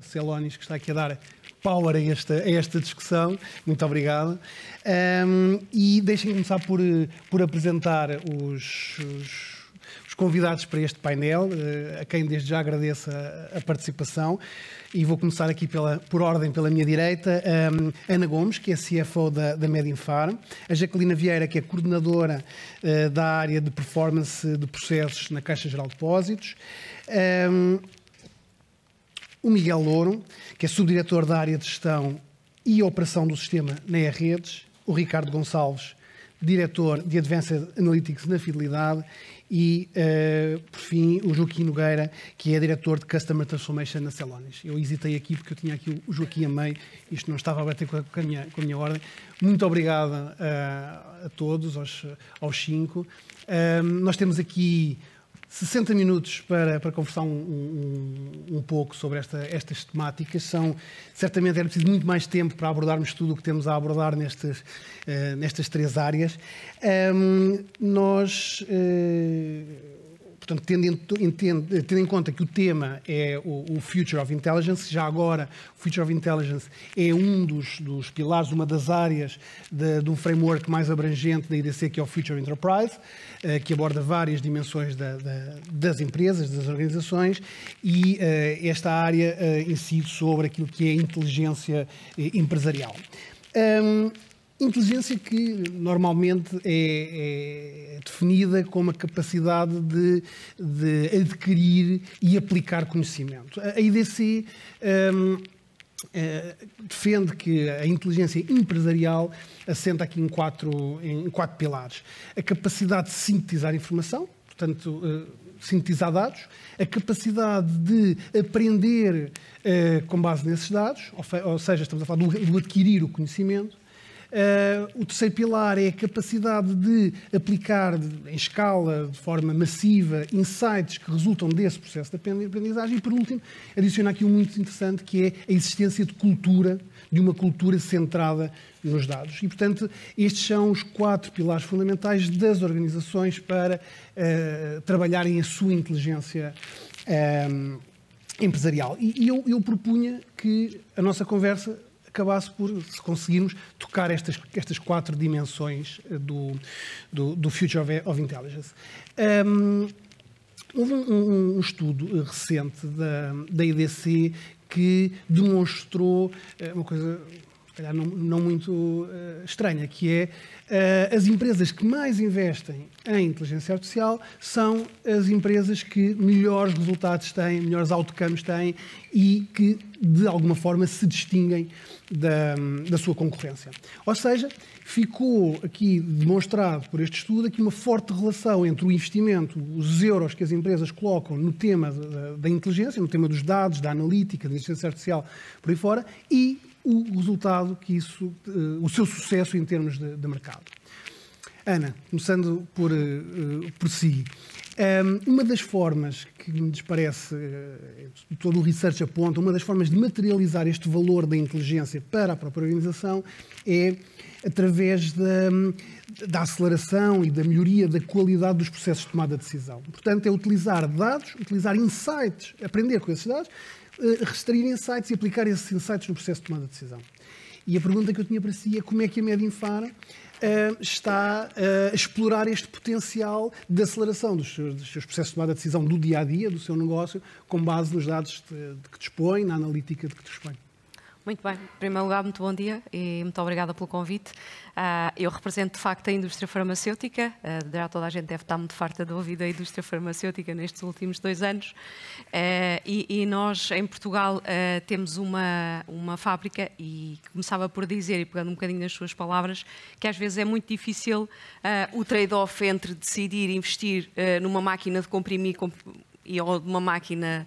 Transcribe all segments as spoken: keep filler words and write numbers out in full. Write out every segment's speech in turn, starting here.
Celonis, que está aqui a dar power a esta, a esta discussão. Muito obrigado. Um, e deixem-me começar por, por apresentar os, os, os convidados para este painel, a quem desde já agradeço a, a participação. E vou começar aqui pela, por ordem pela minha direita. Um, Ana Gomes, que é C F O da, da Medinfar. A Jacqueline Vieira, que é coordenadora uh, da área de performance de processos na Caixa Geral de Depósitos. Um, o Miguel Louro, que é subdiretor da área de gestão e operação do sistema na E-Redes. O Ricardo Gonçalves, diretor de Advanced Analytics na Fidelidade. E, uh, por fim, o Joaquim Nogueira, que é diretor de Customer Transformation na Celonis. Eu hesitei aqui porque eu tinha aqui o Joaquim a meio, isto não estava a bater com a, com a, minha, com a minha ordem. Muito obrigado uh, a todos, aos, aos cinco. Uh, nós temos aqui sessenta minutos para, para conversar um, um, um pouco sobre esta, estas temáticas. São, certamente era preciso muito mais tempo para abordarmos tudo o que temos a abordar nestas, uh, nestas três áreas. Um, nós, uh, portanto, tendo em, entendo, tendo em conta que o tema é o, o Future of Intelligence, já agora o Future of Intelligence é um dos, dos pilares, uma das áreas de, de um framework mais abrangente da I D C, que é o Future Enterprise, uh, que aborda várias dimensões da, da, das empresas, das organizações, e uh, esta área uh, incide sobre aquilo que é a inteligência uh, empresarial. Um, Inteligência que normalmente é, é definida como a capacidade de, de adquirir e aplicar conhecimento. A I D C um, é, defende que a inteligência empresarial assenta aqui em quatro, em quatro pilares. A capacidade de sintetizar informação, portanto, uh, sintetizar dados, a capacidade de aprender uh, com base nesses dados, ou, ou seja, estamos a falar do, do adquirir o conhecimento. Uh, o terceiro pilar é a capacidade de aplicar de, em escala, de forma massiva, insights que resultam desse processo de aprendizagem. E, por último, adiciona aqui um muito interessante, que é a existência de cultura, de uma cultura centrada nos dados. E, portanto, estes são os quatro pilares fundamentais das organizações para uh, trabalharem a sua inteligência um, empresarial. E, e eu, eu propunha que a nossa conversa acabasse por, se conseguirmos, tocar estas, estas quatro dimensões do, do, do Future of, of Intelligence. Um, houve um, um estudo recente da, da I D C que demonstrou uma coisa, se calhar não, não muito uh, estranha, que é uh, as empresas que mais investem em inteligência artificial são as empresas que melhores resultados têm, melhores outcomes têm e que, de alguma forma, se distinguem da, da sua concorrência. Ou seja, ficou aqui demonstrado por este estudo aqui uma forte relação entre o investimento, os euros que as empresas colocam no tema da, da inteligência, no tema dos dados, da analítica, da inteligência artificial, por aí fora, e o resultado que isso, o seu sucesso em termos de, de mercado. Ana, começando por, por si, uma das formas que me parece, todo o research aponta, uma das formas de materializar este valor da inteligência para a própria organização é através da, da aceleração e da melhoria da qualidade dos processos de tomada de decisão. Portanto, é utilizar dados, utilizar insights, aprender com esses dados, extrair insights e aplicar esses insights no processo de tomada de decisão. E a pergunta que eu tinha para si é como é que a Medinfar uh, está uh, a explorar este potencial de aceleração dos seus, dos seus processos de tomada de decisão do dia-a-dia, do seu negócio, com base nos dados de, de que dispõe, na analítica de que dispõe. Muito bem. Em primeiro lugar, muito bom dia e muito obrigada pelo convite. Uh, eu represento, de facto, a indústria farmacêutica. Uh, já toda a gente deve estar muito farta de ouvir da indústria farmacêutica nestes últimos dois anos. Uh, e, e nós, em Portugal, uh, temos uma, uma fábrica, e começava por dizer, e pegando um bocadinho nas suas palavras, que às vezes é muito difícil uh, o trade-off entre decidir investir uh, numa máquina de comprimir comp e ou de uma máquina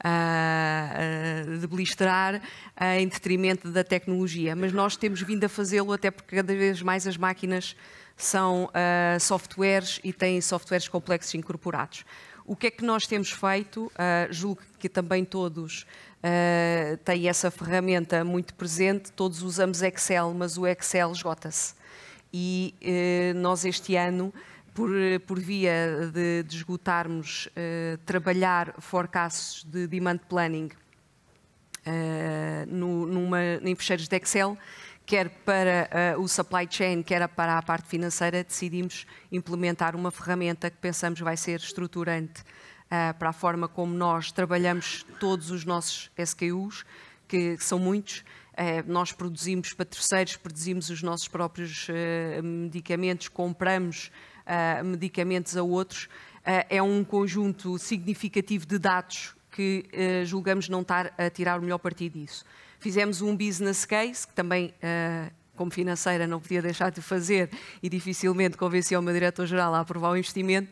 Uh, uh, de blisterar uh, em detrimento da tecnologia, mas nós temos vindo a fazê-lo até porque cada vez mais as máquinas são uh, softwares e têm softwares complexos incorporados. O que é que nós temos feito? Uh, julgo que também todos uh, têm essa ferramenta muito presente, todos usamos Excel, mas o Excel esgota-se. E uh, nós este ano, Por, por via de, de esgotarmos, uh, trabalhar forecasts de demand planning uh, no, numa, em fecheiros de Excel, quer para uh, o supply chain, quer para a parte financeira, decidimos implementar uma ferramenta que pensamos vai ser estruturante uh, para a forma como nós trabalhamos todos os nossos S K Us, que, que são muitos. Uh, nós produzimos para terceiros, produzimos os nossos próprios uh, medicamentos, compramos uh, medicamentos a outros. Uh, é um conjunto significativo de dados que uh, julgamos não estar a tirar o melhor partido disso. Fizemos um business case, que também, uh, como financeira, não podia deixar de fazer e dificilmente convenci o meu diretor-geral a aprovar o investimento,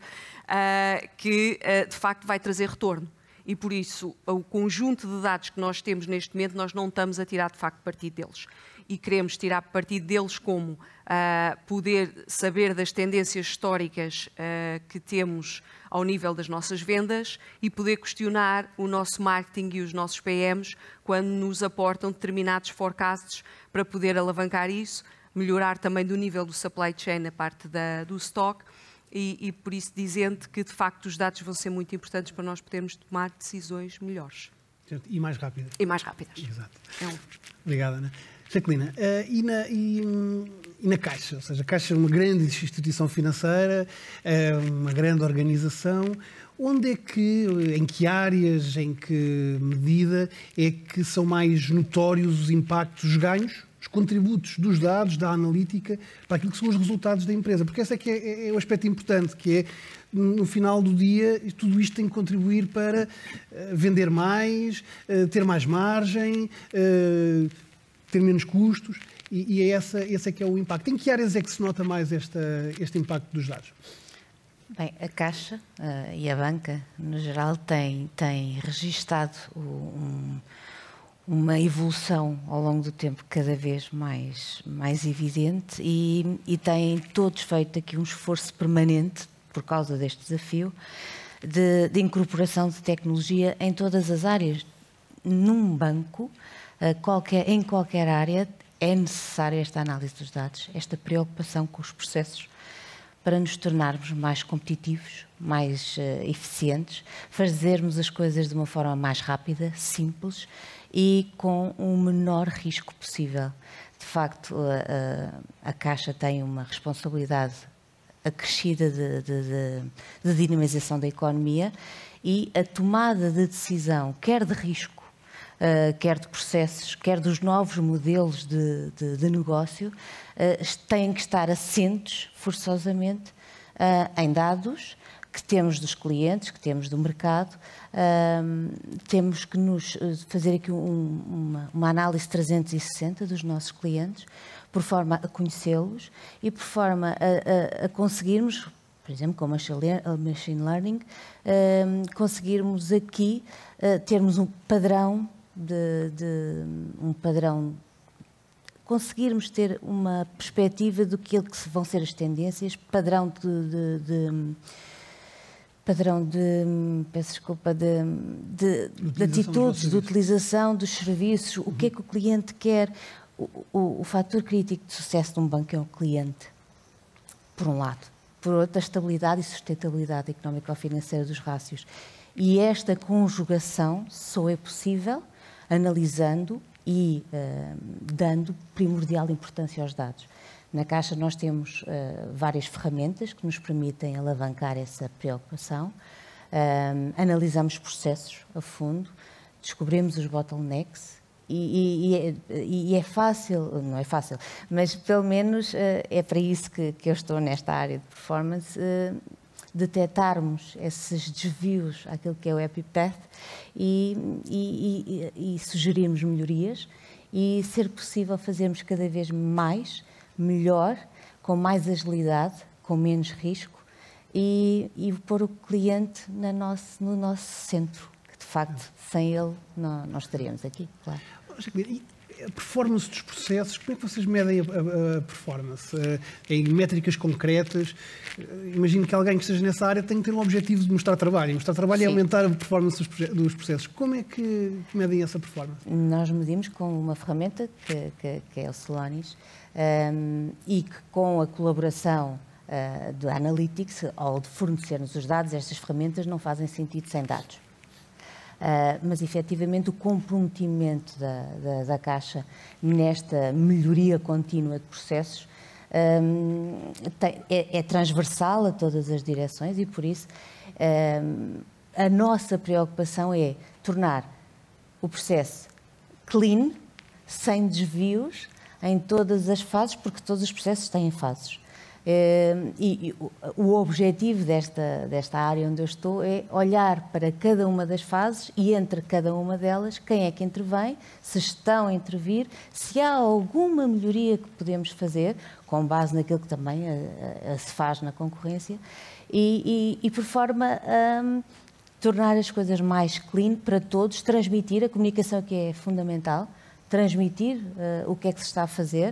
uh, que uh, de facto vai trazer retorno. E por isso, o conjunto de dados que nós temos neste momento, nós não estamos a tirar de facto partido deles. E queremos tirar partido deles como uh, poder saber das tendências históricas uh, que temos ao nível das nossas vendas e poder questionar o nosso marketing e os nossos P Ms quando nos aportam determinados forecasts para poder alavancar isso, melhorar também do nível do supply chain a parte da, do stock e, e por isso dizendo que de facto os dados vão ser muito importantes para nós podermos tomar decisões melhores. E mais rápidas. E mais rápidas. Exato. É um... Obrigada, Ana. Jacqueline, uh, e, na, e, e na Caixa? Ou seja, a Caixa é uma grande instituição financeira, é uma grande organização. Onde é que, em que áreas, em que medida é que são mais notórios os impactos, os ganhos, os contributos dos dados, da analítica, para aquilo que são os resultados da empresa? Porque esse é que é, é o aspecto importante, que é, no final do dia, tudo isto tem que contribuir para uh, vender mais, uh, ter mais margem, uh, ter menos custos, e, e é essa, esse é que é o impacto. Em que áreas é que se nota mais esta, este impacto dos dados? Bem, a Caixa uh, e a banca, no geral, tem, tem registado um, uma evolução ao longo do tempo cada vez mais, mais evidente e, e têm todos feito aqui um esforço permanente, por causa deste desafio, de, de incorporação de tecnologia em todas as áreas. Num banco, Qualquer, em qualquer área, é necessária esta análise dos dados, esta preocupação com os processos para nos tornarmos mais competitivos, mais uh, eficientes, fazermos as coisas de uma forma mais rápida, simples e com o menor risco possível. De facto, uh, uh, a Caixa tem uma responsabilidade acrescida de, de, de, de dinamização da economia e a tomada de decisão, quer de risco, Uh, quer de processos, quer dos novos modelos de, de, de negócio, uh, têm que estar assentes, forçosamente, uh, em dados que temos dos clientes, que temos do mercado. Uh, temos que nos fazer aqui um, uma, uma análise trezentos e sessenta dos nossos clientes, por forma a conhecê-los e por forma a, a, a conseguirmos, por exemplo, com o machine learning, uh, conseguirmos aqui uh, termos um padrão De, de um padrão, conseguirmos ter uma perspectiva do que vão ser as tendências, padrão de, de, de padrão de, peço desculpa, de, de, de atitudes, de utilização dos serviços, o que é que o cliente quer. O, o, o fator crítico de sucesso de um banco é o cliente, por um lado. Por outro, a estabilidade e sustentabilidade económico-financeira dos rácios. E esta conjugação só é possível analisando e uh, dando primordial importância aos dados. Na Caixa nós temos uh, várias ferramentas que nos permitem alavancar essa preocupação. Uh, analisamos processos a fundo, descobrimos os bottlenecks e, e, e, é, e é fácil, não é fácil, mas pelo menos uh, é para isso que, que eu estou nesta área de performance, uh, detectarmos esses desvios àquilo que é o Happy Path e, e, e, e sugerirmos melhorias e, ser possível, fazermos cada vez mais, melhor, com mais agilidade, com menos risco e, e pôr o cliente na nosso, no nosso centro, que de facto, sem ele, não, não estaríamos aqui, claro. A performance dos processos, como é que vocês medem a, a, a performance? Em métricas concretas? Imagino que alguém que esteja nessa área tem que ter um objetivo de mostrar trabalho. E mostrar trabalho Sim. é aumentar a performance dos, dos processos. Como é que, que medem essa performance? Nós medimos com uma ferramenta que, que, que é o Celonis um, e que, com a colaboração uh, do Analytics, ou de fornecer-nos os dados, estas ferramentas não fazem sentido sem dados. mas efetivamente o comprometimento da, da, da Caixa nesta melhoria contínua de processos um, tem, é, é transversal a todas as direções e por isso um, a nossa preocupação é tornar o processo clean, sem desvios, em todas as fases, porque todos os processos têm fases. E, e o objetivo desta, desta área onde eu estou é olhar para cada uma das fases e entre cada uma delas quem é que intervém, se estão a intervir, se há alguma melhoria que podemos fazer, com base naquilo que também a, a, se faz na concorrência, e, e, e por forma a um, tornar as coisas mais clean para todos, transmitir a comunicação que é fundamental, transmitir uh, o que é que se está a fazer,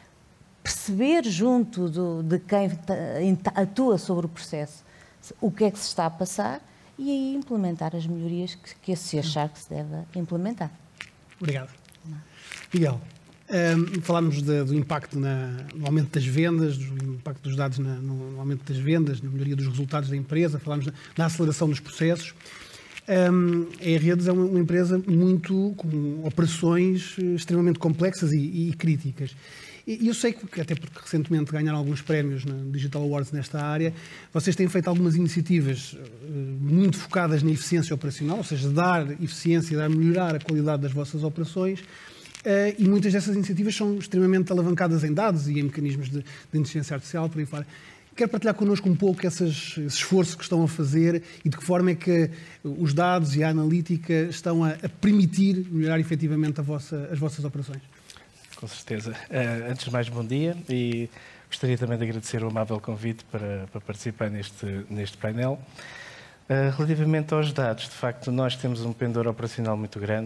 perceber junto do, de quem atua sobre o processo o que é que se está a passar e aí implementar as melhorias que, que se achar que se deve implementar. Obrigado. Não. Miguel, um, falámos de, do impacto na, no aumento das vendas, do impacto dos dados na, no, no aumento das vendas, na melhoria dos resultados da empresa, falámos na, na aceleração dos processos. Um, a E-Redes é uma, uma empresa muito com operações extremamente complexas e, e críticas. E eu sei que, até porque recentemente ganharam alguns prémios na Digital Awards nesta área, vocês têm feito algumas iniciativas uh, muito focadas na eficiência operacional, ou seja, dar eficiência, dar melhorar a qualidade das vossas operações, uh, e muitas dessas iniciativas são extremamente alavancadas em dados e em mecanismos de, de inteligência artificial, por aí fora. Quero partilhar connosco um pouco essas, esse esforço que estão a fazer e de que forma é que os dados e a analítica estão a, a permitir melhorar efetivamente a vossa, as vossas operações. Com certeza. Uh, antes de mais, bom dia e gostaria também de agradecer o amável convite para, para participar neste, neste painel. Uh, relativamente aos dados, de facto, nós temos um pendor operacional muito grande.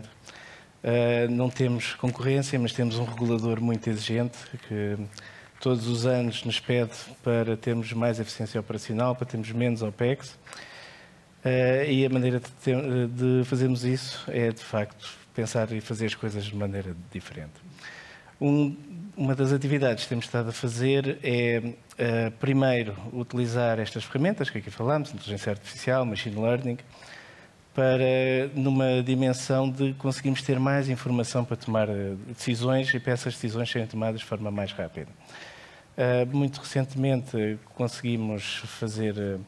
Uh, não temos concorrência, mas temos um regulador muito exigente que todos os anos nos pede para termos mais eficiência operacional, para termos menos OPEX. Uh, e a maneira de, ter, de fazermos isso é, de facto, pensar e fazer as coisas de maneira diferente. Um, uma das atividades que temos estado a fazer é, uh, primeiro, utilizar estas ferramentas que aqui falámos, inteligência artificial, machine learning, para, numa dimensão de conseguirmos ter mais informação para tomar decisões e para essas decisões serem tomadas de forma mais rápida. Uh, muito recentemente conseguimos fazer uh,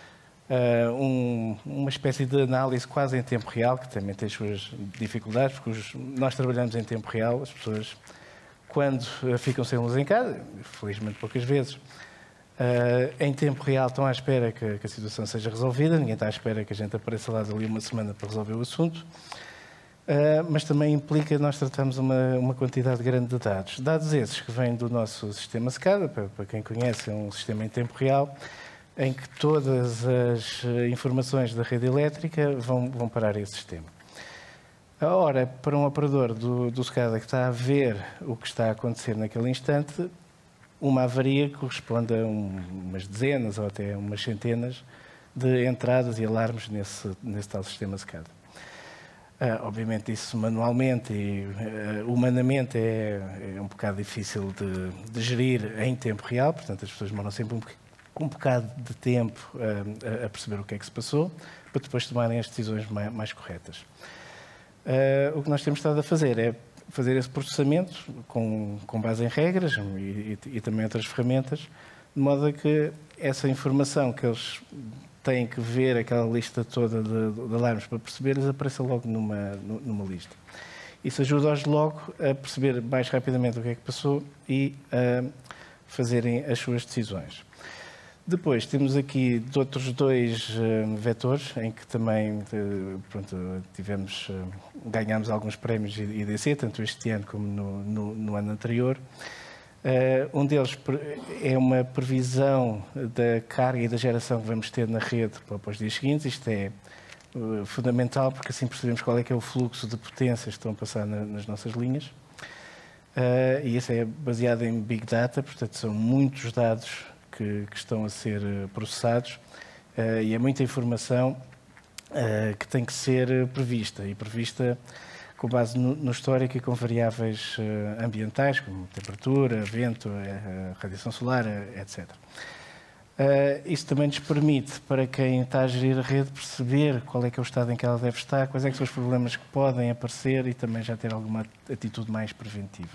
um, uma espécie de análise quase em tempo real, que também tem as suas dificuldades, porque os, nós trabalhamos em tempo real, as pessoas, quando ficam sem luz em casa, felizmente poucas vezes, uh, em tempo real estão à espera que, que a situação seja resolvida, ninguém está à espera que a gente apareça lá dali uma semana para resolver o assunto, uh, mas também implica nós tratarmos uma, uma quantidade grande de dados. Dados esses que vêm do nosso sistema SCADA, para, para quem conhece, é um sistema em tempo real, em que todas as informações da rede elétrica vão, vão parar a esse sistema. Ora, para um operador do, do SCADA que está a ver o que está a acontecer naquele instante, uma avaria corresponde a um, umas dezenas ou até umas centenas de entradas e alarmes nesse, nesse tal sistema SCADA. Uh, obviamente isso manualmente e uh, humanamente é, é um bocado difícil de, de gerir em tempo real, portanto as pessoas demoram sempre um, um bocado de tempo uh, a perceber o que é que se passou, para depois tomarem as decisões mais, mais corretas. Uh, o que nós temos estado a fazer é fazer esse processamento com, com base em regras e, e, e também outras ferramentas, de modo a que essa informação que eles têm que ver, aquela lista toda de, de alarmes para perceber, eles apareçam logo numa, numa lista. Isso ajuda-os logo a perceber mais rapidamente o que é que passou e a fazerem as suas decisões. Depois temos aqui outros dois uh, vetores em que também uh, pronto, tivemos, uh, ganhámos alguns prémios I D C, tanto este ano como no, no, no ano anterior. Uh, um deles é uma previsão da carga e da geração que vamos ter na rede para, para os dias seguintes. Isto é uh, fundamental porque assim percebemos qual é que é o fluxo de potências que estão a passar na, nas nossas linhas. Uh, e isso é baseado em Big Data, portanto são muitos dados Que, que estão a ser processados uh, e é muita informação uh, que tem que ser prevista e prevista com base no, no histórico e com variáveis uh, ambientais como temperatura, vento, uh, radiação solar, uh, etcétera. Uh, isso também nos permite, para quem está a gerir a rede, perceber qual é que é o estado em que ela deve estar, quais é que são os problemas que podem aparecer e também já ter alguma atitude mais preventiva.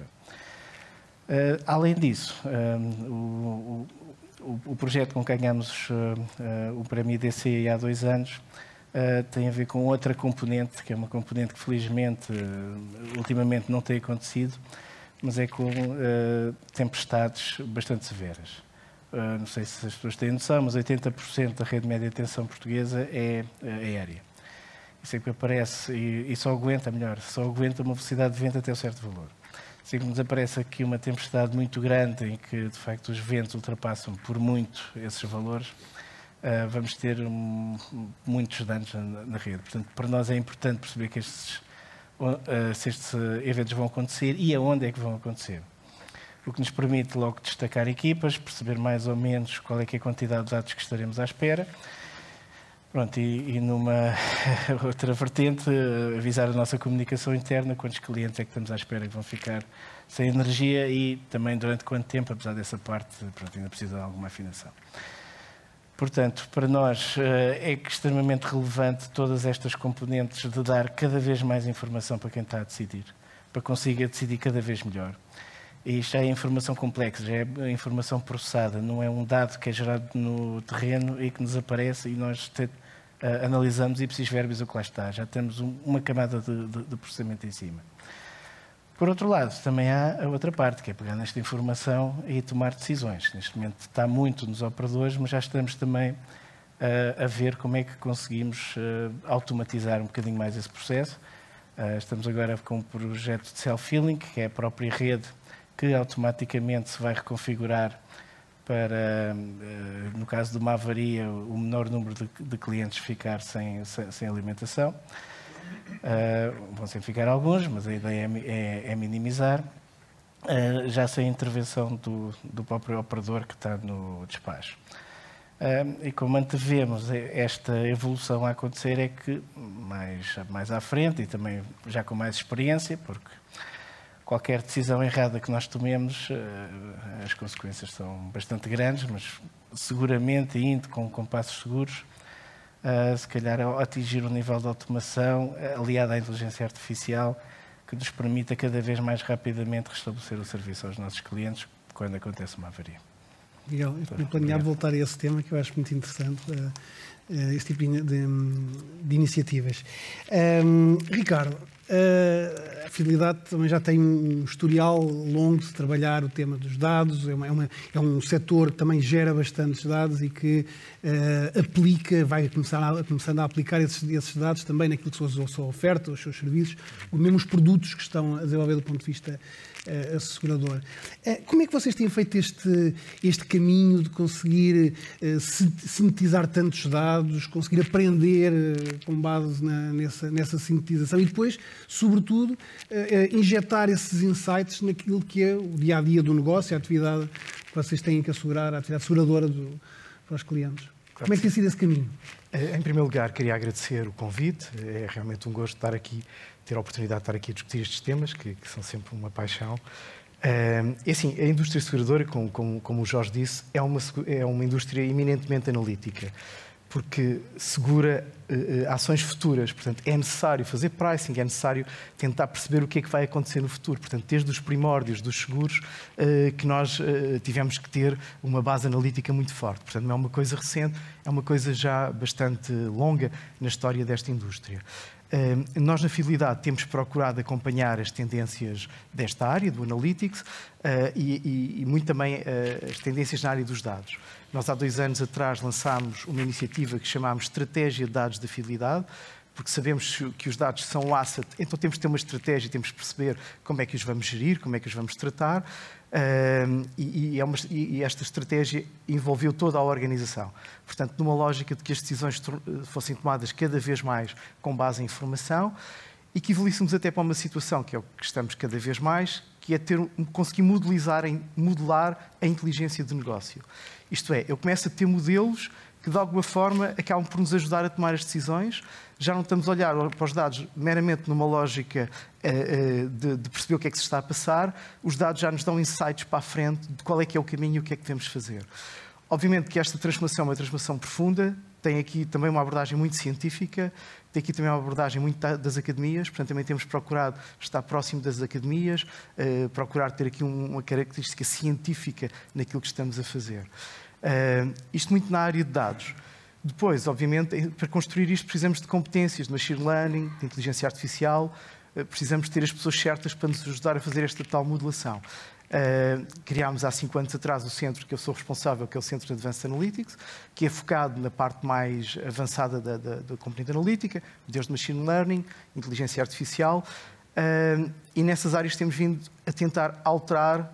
Uh, além disso, uh, o, o, o projeto com que ganhamos uh, uh, o Prémio I D C há dois anos uh, tem a ver com outra componente, que é uma componente que felizmente uh, ultimamente não tem acontecido, mas é com uh, tempestades bastante severas. Uh, não sei se as pessoas têm noção, mas oitenta por cento da rede média de tensão portuguesa é uh, aérea. Isso é que aparece, e, e só aguenta, melhor, só aguenta uma velocidade de vento até um certo valor. Assim que nos aparece aqui uma tempestade muito grande, em que, de facto, os ventos ultrapassam por muito esses valores, uh, vamos ter um, muitos danos na, na rede. Portanto, para nós é importante perceber que estes, uh, se estes eventos vão acontecer e aonde é que vão acontecer. O que nos permite logo destacar equipas, perceber mais ou menos qual é que é a quantidade de dados que estaremos à espera. Pronto, e, e numa outra vertente, avisar a nossa comunicação interna, quantos clientes é que estamos à espera que vão ficar sem energia e também durante quanto tempo, apesar dessa parte, pronto, ainda precisa de alguma afinação. Portanto, para nós é extremamente relevante todas estas componentes de dar cada vez mais informação para quem está a decidir, para que consiga decidir cada vez melhor. E isto já é informação complexa, já é informação processada, não é um dado que é gerado no terreno e que nos aparece e nós te, uh, analisamos ipsis verbis o que lá está. Já temos um, uma camada de, de, de processamento em cima. Por outro lado, também há a outra parte, que é pegar nesta informação e tomar decisões. Neste momento está muito nos operadores, mas já estamos também uh, a ver como é que conseguimos uh, automatizar um bocadinho mais esse processo. Uh, estamos agora com um projeto de self-healing, que é a própria rede que automaticamente se vai reconfigurar para, no caso de uma avaria, o menor número de, de clientes ficar sem, sem, sem alimentação. Uh, vão sempre ficar alguns, mas a ideia é, é, é minimizar, uh, já sem a intervenção do, do próprio operador que está no despacho. Uh, e como antevemos esta evolução a acontecer é que mais, mais à frente e também já com mais experiência, porque qualquer decisão errada que nós tomemos, as consequências são bastante grandes, mas seguramente, indo com, com passos seguros, se calhar atingir um nível de automação aliado à inteligência artificial que nos permita cada vez mais rapidamente restabelecer o serviço aos nossos clientes quando acontece uma avaria. Miguel, eu tinha planeado voltar a esse tema, que eu acho muito interessante, este tipo de, de, de iniciativas. Um, Ricardo, Uh, a Fidelidade também já tem um historial longo de trabalhar o tema dos dados, é, uma, é, uma, é um setor que também gera bastantes dados e que uh, aplica, vai começar a, começando a aplicar esses, esses dados também naquilo que são a sua oferta, os seus serviços, os mesmos produtos que estão a desenvolver do ponto de vista uh, assegurador. Uh, como é que vocês têm feito este, este caminho de conseguir uh, sintetizar tantos dados, conseguir aprender uh, com base na, nessa, nessa sintetização e depois, sobretudo, uh, injetar esses insights naquilo que é o dia-a-dia do negócio, a atividade que vocês têm que assegurar, a atividade seguradora do, para os clientes? Claro. Como é que tem sido esse caminho? Em primeiro lugar, queria agradecer o convite. É realmente um gosto estar aqui, ter a oportunidade de estar aqui a discutir estes temas, que, que são sempre uma paixão. É assim, a indústria seguradora, como, como, como o Jorge disse, é uma, é uma indústria eminentemente analítica, porque segura uh, ações futuras. Portanto, é necessário fazer pricing, é necessário tentar perceber o que é que vai acontecer no futuro. Portanto, desde os primórdios dos seguros, uh, que nós uh, tivemos que ter uma base analítica muito forte. Portanto, não é uma coisa recente, é uma coisa já bastante longa na história desta indústria. Uh, nós, na Fidelidade, temos procurado acompanhar as tendências desta área, do Analytics, uh, e, e, e muito também uh, as tendências na área dos dados. Nós, há dois anos atrás, lançámos uma iniciativa que chamámos Estratégia de Dados da Fidelidade, porque sabemos que os dados são o asset, então temos que ter uma estratégia, temos que perceber como é que os vamos gerir, como é que os vamos tratar, uh, e, e, é uma, e esta estratégia envolveu toda a organização. Portanto, numa lógica de que as decisões fossem tomadas cada vez mais com base em informação, e que evoluíssemos até para uma situação, que é o que estamos cada vez mais, que é ter, conseguir modelizar, modelar a inteligência de negócio. Isto é, eu começo a ter modelos que, de alguma forma, acabam por nos ajudar a tomar as decisões. Já não estamos a olhar para os dados meramente numa lógica uh, uh, de, de perceber o que é que se está a passar. Os dados já nos dão insights para a frente de qual é que é o caminho e o que é que devemos fazer. Obviamente que esta transformação é uma transformação profunda, tem aqui também uma abordagem muito científica, tem aqui também uma abordagem muito das academias, portanto também temos procurado estar próximo das academias, uh, procurar ter aqui uma característica científica naquilo que estamos a fazer. Uh, isto muito na área de dados. Depois, obviamente, para construir isto precisamos de competências de machine learning, de inteligência artificial, uh, precisamos ter as pessoas certas para nos ajudar a fazer esta tal modelação. Uh, criámos há cinco anos atrás o centro que eu sou responsável, que é o Centro de Advanced Analytics, que é focado na parte mais avançada da, da, da componente analítica, modelos de machine learning, inteligência artificial, uh, e nessas áreas temos vindo a tentar alterar,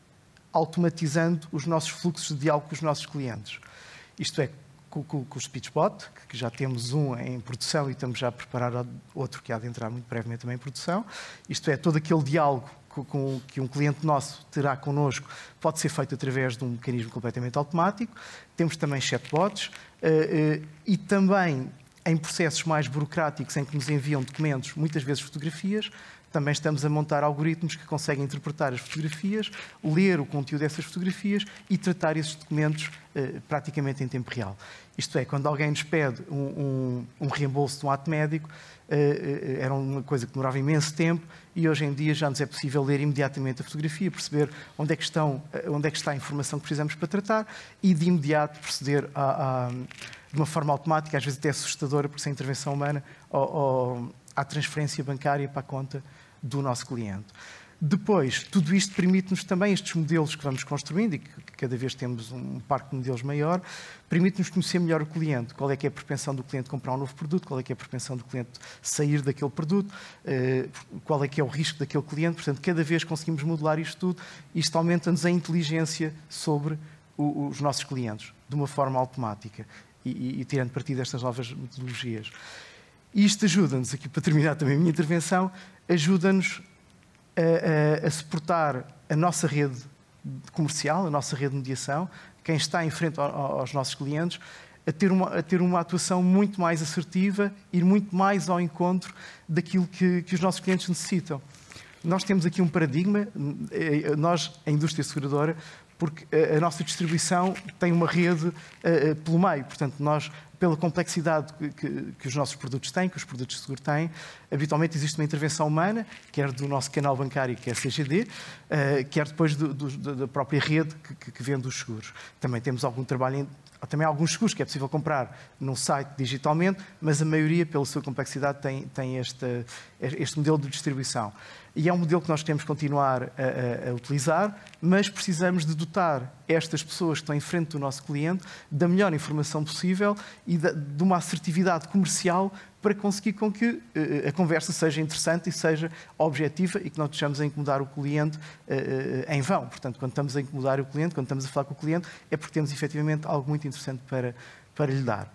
automatizando os nossos fluxos de diálogo com os nossos clientes. Isto é, com, com, com o SpeechBot, que já temos um em produção e estamos já a preparar outro que há de entrar muito brevemente também em produção. Isto é, todo aquele diálogo com, que um cliente nosso terá connosco pode ser feito através de um mecanismo completamente automático. Temos também chatbots uh, uh, e também em processos mais burocráticos em que nos enviam documentos, muitas vezes fotografias, também estamos a montar algoritmos que conseguem interpretar as fotografias, ler o conteúdo dessas fotografias e tratar esses documentos uh, praticamente em tempo real. Isto é, quando alguém nos pede um, um, um reembolso de um ato médico, uh, uh, era uma coisa que demorava imenso tempo e hoje em dia já nos é possível ler imediatamente a fotografia, perceber onde é que, estão, onde é que está a informação que precisamos para tratar e de imediato proceder a, a, de uma forma automática, às vezes até assustadora, porque sem intervenção humana, ao, ao, à transferência bancária para a conta do nosso cliente. Depois, tudo isto permite-nos também, estes modelos que vamos construindo, e que cada vez temos um parque de modelos maior, permite-nos conhecer melhor o cliente, qual é que é a propensão do cliente comprar um novo produto, qual é que é a propensão do cliente sair daquele produto, qual é que é o risco daquele cliente. Portanto, cada vez conseguimos modelar isto tudo e isto aumenta-nos a inteligência sobre os nossos clientes, de uma forma automática e, e, e tirando partido destas novas metodologias. E isto ajuda-nos, aqui para terminar também a minha intervenção, ajuda-nos A, a, a suportar a nossa rede comercial, a nossa rede de mediação, quem está em frente ao, aos nossos clientes, a ter, uma, a ter uma atuação muito mais assertiva, ir muito mais ao encontro daquilo que, que os nossos clientes necessitam. Nós temos aqui um paradigma, nós, a indústria seguradora, porque a, a nossa distribuição tem uma rede uh, pelo meio, portanto, nós, pela complexidade que, que, que os nossos produtos têm, que os produtos de seguro têm, habitualmente existe uma intervenção humana, quer do nosso canal bancário, que é a C G D, uh, quer depois do, do, da própria rede que, que vende os seguros. Também temos algum trabalho em Há também alguns seguros que é possível comprar num site digitalmente, mas a maioria, pela sua complexidade, tem, tem este, este modelo de distribuição. E é um modelo que nós queremos continuar a, a, a utilizar, mas precisamos de dotar estas pessoas que estão em frente do nosso cliente da melhor informação possível e de, de uma assertividade comercial para conseguir com que uh, a conversa seja interessante e seja objetiva e que não estejamos a incomodar o cliente uh, uh, em vão. Portanto, quando estamos a incomodar o cliente, quando estamos a falar com o cliente, é porque temos efetivamente algo muito interessante para, para lhe dar.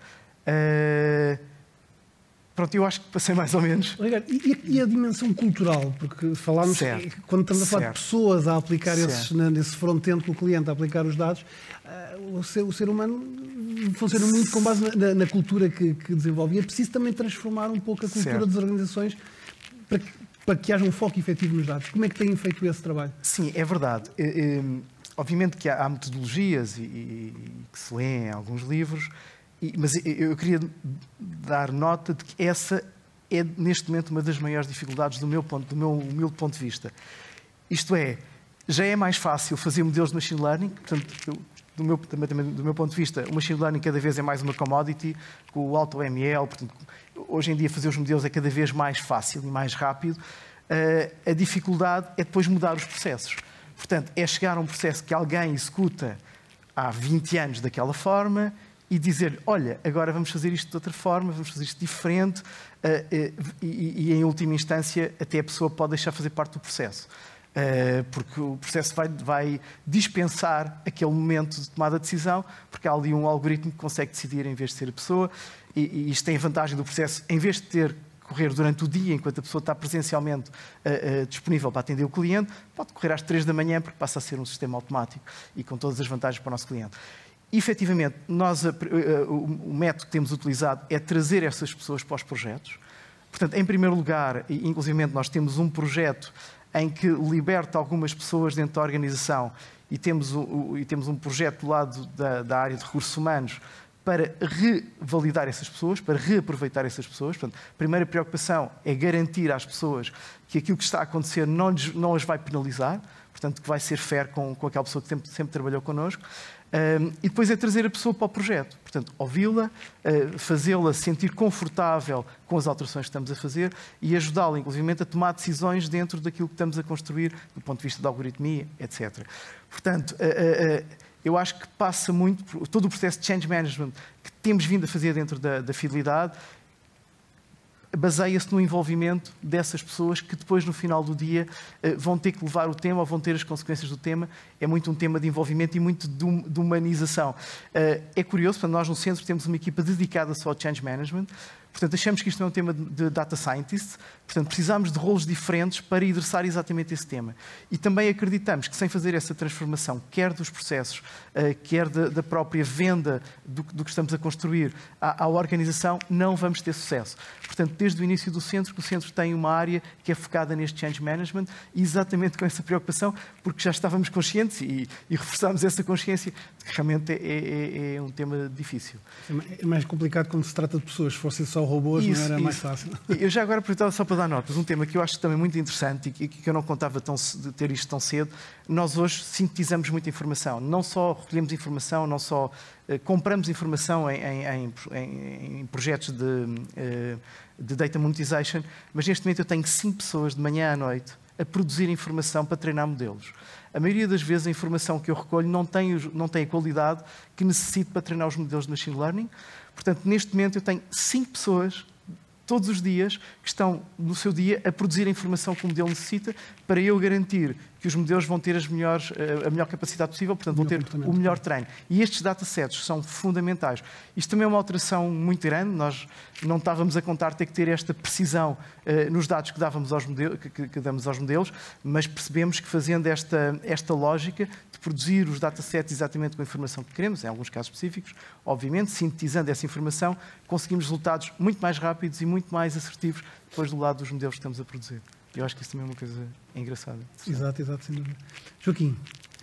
Uh, pronto, eu acho que passei mais ou menos. E a, e a dimensão cultural? Porque falámos, que, quando estamos a falar certo. de pessoas a aplicar esses, nesse front-end com o cliente, a aplicar os dados, uh, o, ser, o ser humano funciona muito com base na, na cultura que, que desenvolve. E é preciso também transformar um pouco a cultura certo. das organizações para que, para que haja um foco efetivo nos dados. Como é que têm feito esse trabalho? Sim, é verdade. É, é, obviamente que há, há metodologias e, e que se lêem em alguns livros, e, mas eu queria dar nota de que essa é, neste momento, uma das maiores dificuldades do meu, ponto, do meu humilde ponto de vista. Isto é, já é mais fácil fazer modelos de machine learning, portanto, eu, Do meu, do meu ponto de vista, o machine learning cada vez é mais uma commodity, com o alto M L, portanto, hoje em dia fazer os modelos é cada vez mais fácil e mais rápido. Uh, a dificuldade é depois mudar os processos. Portanto, é chegar a um processo que alguém executa há vinte anos daquela forma e dizer, olha, agora vamos fazer isto de outra forma, vamos fazer isto diferente, uh, uh, e, e em última instância até a pessoa pode deixar de fazer parte do processo. Uh, porque o processo vai, vai dispensar aquele momento de tomada de decisão, porque há ali um algoritmo que consegue decidir em vez de ser a pessoa, e, e isto tem a vantagem do processo, em vez de ter que correr durante o dia, enquanto a pessoa está presencialmente uh, uh, disponível para atender o cliente, pode correr às três da manhã, porque passa a ser um sistema automático e com todas as vantagens para o nosso cliente. E, efetivamente, nós, uh, uh, o, o método que temos utilizado é trazer essas pessoas para os projetos. Portanto, em primeiro lugar, e, inclusive nós temos um projeto em que liberta algumas pessoas dentro da organização e temos, o, e temos um projeto do lado da, da área de recursos humanos para revalidar essas pessoas, para reaproveitar essas pessoas. Portanto, a primeira preocupação é garantir às pessoas que aquilo que está a acontecer não, lhes, não as vai penalizar, portanto, que vai ser fair com, com aquela pessoa que sempre, sempre trabalhou connosco. Um, e depois é trazer a pessoa para o projeto. Portanto, ouvi-la, uh, fazê-la sentir confortável com as alterações que estamos a fazer e ajudá-la, inclusive, a tomar decisões dentro daquilo que estamos a construir, do ponto de vista da algoritmia, etcétera. Portanto, uh, uh, uh, eu acho que passa muito por todo o processo de change management que temos vindo a fazer dentro da, da fidelidade, baseia-se no envolvimento dessas pessoas que depois, no final do dia, vão ter que levar o tema ou vão ter as consequências do tema. É muito um tema de envolvimento e muito de humanização. É curioso, portanto, nós no centro temos uma equipa dedicada só ao change management. Portanto, achamos que isto é um tema de data scientists, portanto, precisamos de rolos diferentes para endereçar exatamente esse tema. E também acreditamos que sem fazer essa transformação, quer dos processos, quer da própria venda do que estamos a construir à organização, não vamos ter sucesso. Portanto, desde o início do centro, que o centro tem uma área que é focada neste change management, e exatamente com essa preocupação, porque já estávamos conscientes e, e reforçámos essa consciência de que realmente é, é, é um tema difícil. É mais complicado quando se trata de pessoas. Se fossem só robôs, isso, não era isso. mais fácil. Eu já agora aproveitava só para dar notas. Um tema que eu acho também muito interessante e que, que eu não contava tão, de ter isto tão cedo. Nós hoje sintetizamos muita informação. Não só recolhemos informação, não só uh, compramos informação em, em, em, em projetos de, uh, de data monetization, mas neste momento eu tenho cinco pessoas de manhã à noite a produzir informação para treinar modelos. A maioria das vezes a informação que eu recolho não tem, não tem a qualidade que necessito para treinar os modelos de machine learning. Portanto, neste momento eu tenho cinco pessoas todos os dias que estão no seu dia a produzir a informação que o modelo necessita para eu garantir que os modelos vão ter as melhores, a melhor capacidade possível, portanto vão ter o melhor treino. E estes datasets são fundamentais. Isto também é uma alteração muito grande. Nós não estávamos a contar ter que ter esta precisão uh, nos dados que, dávamos aos modelos, que, que, que damos aos modelos, mas percebemos que fazendo esta, esta lógica de produzir os datasets exatamente com a informação que queremos, em alguns casos específicos, obviamente, sintetizando essa informação, conseguimos resultados muito mais rápidos e muito mais assertivos depois do lado dos modelos que estamos a produzir. Eu acho que isso também é uma coisa engraçada. Exato, exato, sem dúvida. Joaquim,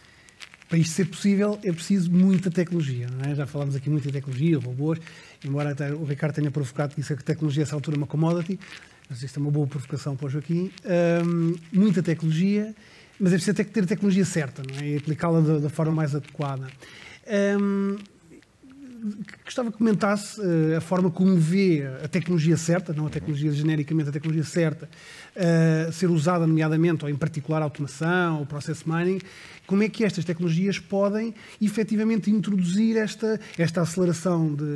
para isto ser possível é preciso muita tecnologia, não é? Já falámos aqui muito em tecnologia, robôs, embora até o Ricardo tenha provocado que isso é que a tecnologia, a essa altura, é uma commodity, mas isto é uma boa provocação para o Joaquim. Um, muita tecnologia, mas é preciso até ter a tecnologia certa, não é? E aplicá-la da, da forma mais adequada. Um, Gostava que comentasse uh, a forma como vê a tecnologia certa, não a tecnologia genericamente, a tecnologia certa, uh, ser usada nomeadamente, ou em particular a automação, o process mining, como é que estas tecnologias podem efetivamente introduzir esta, esta aceleração de,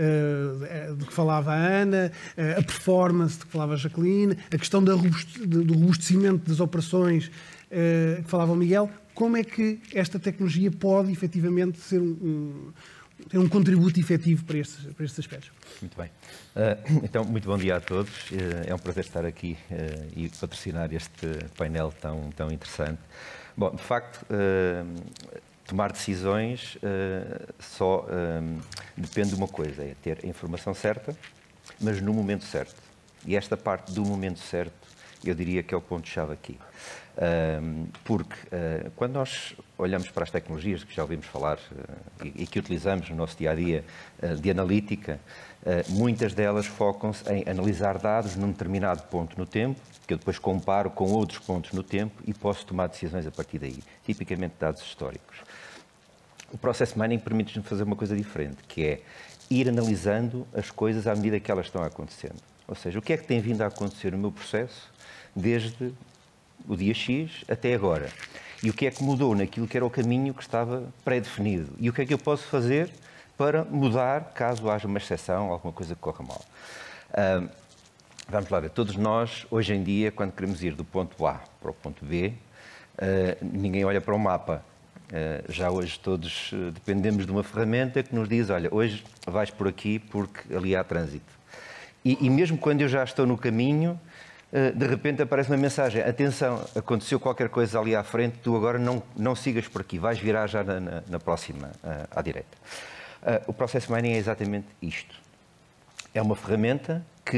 uh, de que falava a Ana, uh, a performance de que falava a Jacqueline, a questão da robust, do robustecimento das operações uh, que falava o Miguel. Como é que esta tecnologia pode efetivamente ser um, um ter um contributo efetivo para estes, para estes aspectos. Muito bem. Uh, então, muito bom dia a todos. Uh, é um prazer estar aqui uh, e patrocinar este painel tão, tão interessante. Bom, de facto, uh, tomar decisões uh, só uh, depende de uma coisa, é ter a informação certa, mas no momento certo. E esta parte do momento certo, eu diria que é o ponto-chave aqui. Uh, porque uh, quando nós olhamos para as tecnologias que já ouvimos falar uh, e, e que utilizamos no nosso dia-a-dia uh, de analítica, uh, muitas delas focam-se em analisar dados num determinado ponto no tempo, que eu depois comparo com outros pontos no tempo e posso tomar decisões a partir daí, tipicamente dados históricos. O Process Mining permite-nos fazer uma coisa diferente, que é ir analisando as coisas à medida que elas estão acontecendo. Ou seja, o que é que tem vindo a acontecer no meu processo desde o dia X até agora. E o que é que mudou naquilo que era o caminho que estava pré-definido. E o que é que eu posso fazer para mudar caso haja uma exceção, alguma coisa que corra mal. Uh, vamos lá ver, todos nós, hoje em dia, quando queremos ir do ponto A para o ponto B, uh, ninguém olha para o mapa. Uh, já hoje todos uh, dependemos de uma ferramenta que nos diz, olha, hoje vais por aqui porque ali há trânsito. E, e mesmo quando eu já estou no caminho, de repente aparece uma mensagem, atenção, aconteceu qualquer coisa ali à frente, tu agora não, não sigas por aqui, vais virar já na, na, na próxima, à direita. O Process Mining é exatamente isto. É uma ferramenta que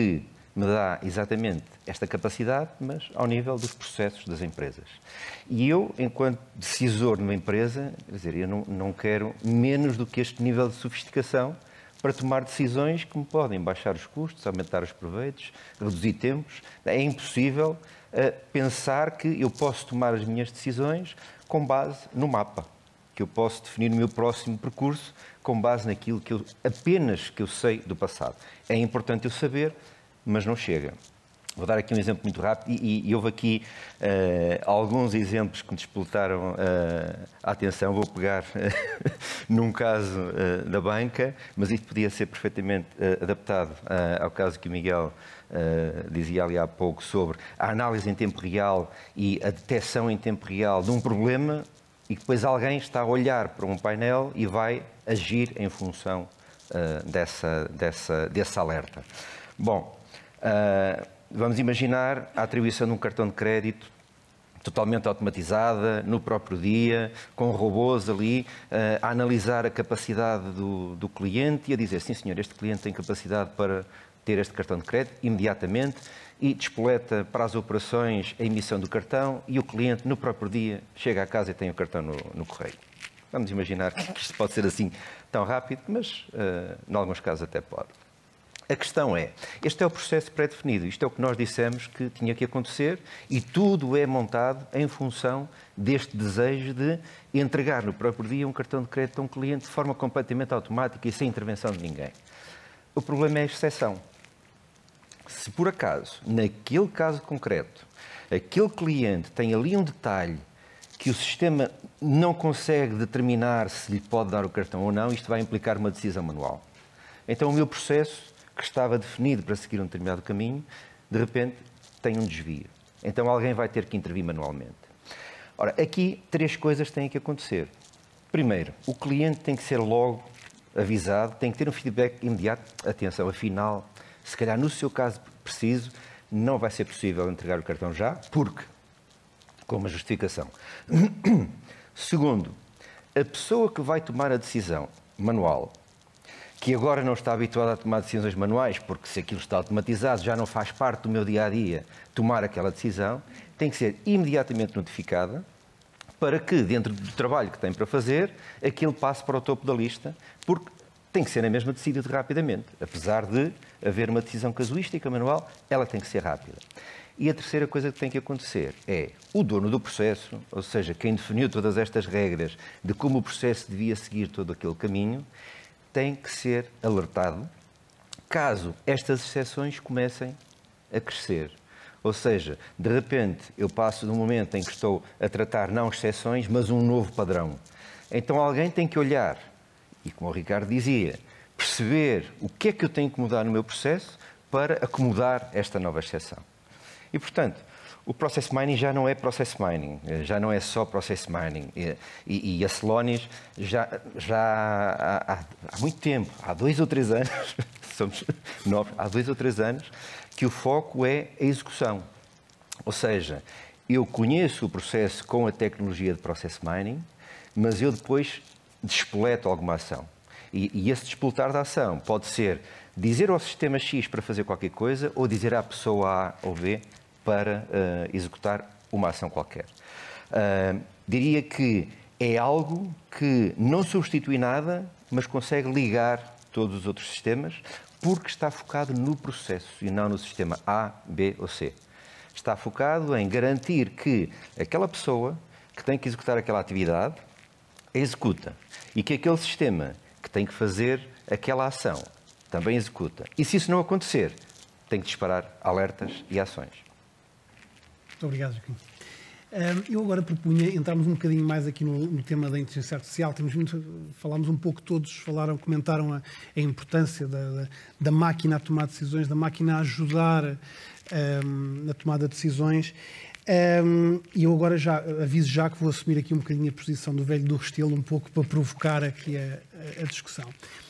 me dá exatamente esta capacidade, mas ao nível dos processos das empresas. E eu, enquanto decisor de uma empresa, quer dizer, eu não, não quero menos do que este nível de sofisticação para tomar decisões que me podem baixar os custos, aumentar os proveitos, reduzir tempos. É impossível uh, pensar que eu posso tomar as minhas decisões com base no mapa, que eu posso definir o meu próximo percurso com base naquilo que eu, apenas que eu sei do passado. É importante eu saber, mas não chega. Vou dar aqui um exemplo muito rápido e, e houve aqui uh, alguns exemplos que me despertaram uh, a atenção. Vou pegar uh, num caso uh, da banca, mas isto podia ser perfeitamente uh, adaptado uh, ao caso que o Miguel uh, dizia ali há pouco sobre a análise em tempo real e a detecção em tempo real de um problema e que depois alguém está a olhar para um painel e vai agir em função uh, dessa, dessa, desse alerta. Bom, uh, vamos imaginar a atribuição de um cartão de crédito totalmente automatizada, no próprio dia, com robôs ali, uh, a analisar a capacidade do, do cliente e a dizer, sim senhor, este cliente tem capacidade para ter este cartão de crédito imediatamente e despoleta para as operações a emissão do cartão e o cliente no próprio dia chega à casa e tem o cartão no, no correio. Vamos imaginar que isto pode ser assim tão rápido, mas uh, em alguns casos até pode. A questão é, este é o processo pré-definido, isto é o que nós dissemos que tinha que acontecer e tudo é montado em função deste desejo de entregar no próprio dia um cartão de crédito a um cliente de forma completamente automática e sem intervenção de ninguém. O problema é a exceção. Se por acaso, naquele caso concreto, aquele cliente tem ali um detalhe que o sistema não consegue determinar se lhe pode dar o cartão ou não, isto vai implicar uma decisão manual. Então o meu processo, que estava definido para seguir um determinado caminho, de repente tem um desvio. Então alguém vai ter que intervir manualmente. Ora, aqui três coisas têm que acontecer. Primeiro, o cliente tem que ser logo avisado, tem que ter um feedback imediato. Atenção, afinal, se calhar no seu caso preciso, não vai ser possível entregar o cartão já, porque, com uma justificação. Segundo, a pessoa que vai tomar a decisão manual, que agora não está habituada a tomar decisões manuais, porque se aquilo está automatizado, já não faz parte do meu dia-a-dia tomar aquela decisão, tem que ser imediatamente notificada para que, dentro do trabalho que tem para fazer, aquilo passe para o topo da lista, porque tem que ser na mesma decidido rapidamente. Apesar de haver uma decisão casuística manual, ela tem que ser rápida. E a terceira coisa que tem que acontecer é o dono do processo, ou seja, quem definiu todas estas regras de como o processo devia seguir todo aquele caminho, tem que ser alertado caso estas exceções comecem a crescer. Ou seja, de repente eu passo de um momento em que estou a tratar não exceções, mas um novo padrão. Então alguém tem que olhar, e como o Ricardo dizia, perceber o que é que eu tenho que mudar no meu processo para acomodar esta nova exceção. E, portanto, o Process Mining já não é Process Mining, já não é só Process Mining. E, e, e a Celonis já, já há, há, há muito tempo, há dois ou três anos, somos novos, há dois ou três anos, que o foco é a execução. Ou seja, eu conheço o processo com a tecnologia de Process Mining, mas eu depois despoleto alguma ação. E, e esse despoletar da ação pode ser dizer ao sistema X para fazer qualquer coisa ou dizer à pessoa A ou B para uh, executar uma ação qualquer. Uh, diria que é algo que não substitui nada, mas consegue ligar todos os outros sistemas, porque está focado no processo e não no sistema A, B ou C. Está focado em garantir que aquela pessoa que tem que executar aquela atividade a executa e que aquele sistema que tem que fazer aquela ação também executa. E se isso não acontecer, tem que disparar alertas e ações. Muito obrigado, Joaquim. Eu agora propunha entrarmos um bocadinho mais aqui no, no tema da inteligência artificial. Temos muito, falámos um pouco, todos falaram, comentaram a, a importância da, da, da máquina a tomar decisões, da máquina a ajudar um, na tomada de decisões. Um, e eu agora já aviso já que vou assumir aqui um bocadinho a posição do velho do Restelo, um pouco para provocar aqui a, a, a discussão.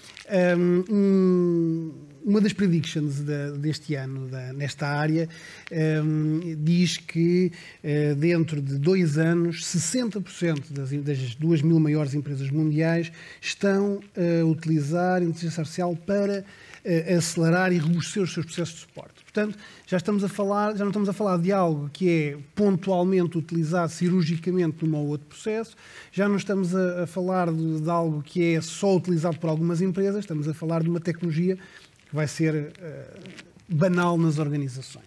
Um, uma das predictions da, deste ano da, nesta área um, diz que uh, dentro de dois anos sessenta por cento das, das duas mil maiores empresas mundiais estão a utilizar a inteligência artificial para uh, acelerar e robustecer os seus processos de suporte. Portanto, já estamos a falar, já não estamos a falar de algo que é pontualmente utilizado cirurgicamente num ou outro processo, já não estamos a, a falar de, de algo que é só utilizado por algumas empresas, estamos a falar de uma tecnologia que vai ser uh, banal nas organizações.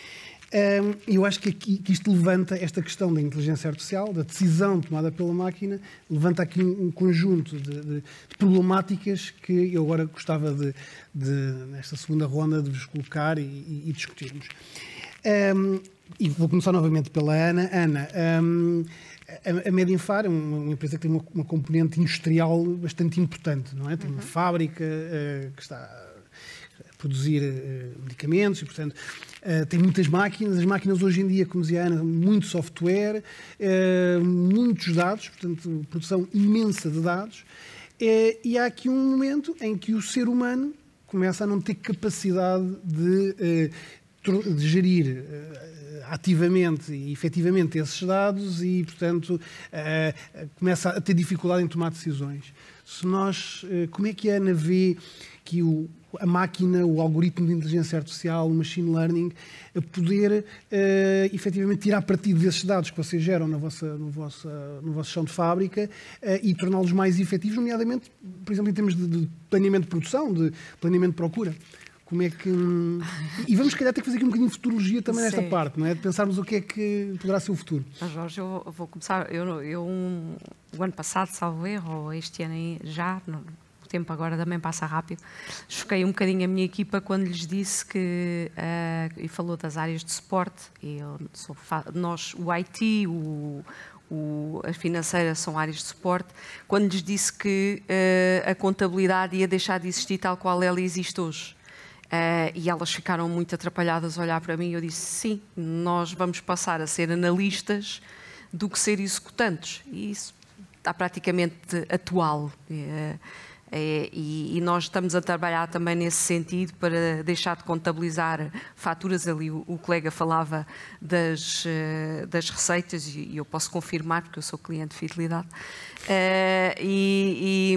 Um, eu acho que, aqui, que isto levanta esta questão da inteligência artificial, da decisão tomada pela máquina, levanta aqui um, um conjunto de, de, de problemáticas que eu agora gostava de, de, nesta segunda ronda, de vos colocar e, e, e discutirmos. Um, e vou começar novamente pela Ana. Ana, um, a, a Medinfar é uma, uma empresa que tem uma, uma componente industrial bastante importante, não é? Tem uma uhum. fábrica uh, que está a produzir uh, medicamentos e, portanto, Uh, tem muitas máquinas, as máquinas hoje em dia, como dizia a Ana, muito software, uh, muitos dados, portanto, produção imensa de dados, uh, e há aqui um momento em que o ser humano começa a não ter capacidade de, uh, de gerir uh, ativamente e efetivamente esses dados e, portanto, uh, começa a ter dificuldade em tomar decisões. Se nós, uh, como é que a Ana vê que o a máquina, o algoritmo de inteligência artificial, o machine learning, a poder uh, efetivamente tirar partido desses dados que vocês geram na vossa, no, vossa, no vosso chão de fábrica uh, e torná-los mais efetivos, nomeadamente, por exemplo, em termos de, de planeamento de produção, de planeamento de procura. Como é que... E vamos, se calhar, ter que fazer aqui um bocadinho de futurologia também nesta Sim. parte, não é? De pensarmos o que é que poderá ser o futuro. Mas, Jorge, eu vou começar... Eu, eu um, o ano passado, salvo erro, ou este ano já... Não, tempo agora também passa rápido, choquei um bocadinho a minha equipa quando lhes disse que, uh, e falou das áreas de suporte, e eu sou, nós, o I T, o, o, a financeira são áreas de suporte, quando lhes disse que uh, a contabilidade ia deixar de existir tal qual ela existe hoje. Uh, e elas ficaram muito atrapalhadas a olhar para mim e eu disse, sim, nós vamos passar a ser analistas do que ser executantes. E isso está praticamente atual. Uh, É, e, e nós estamos a trabalhar também nesse sentido para deixar de contabilizar faturas. Ali o, o colega falava das, uh, das receitas e, e eu posso confirmar porque eu sou cliente de fidelidade. Uh, e,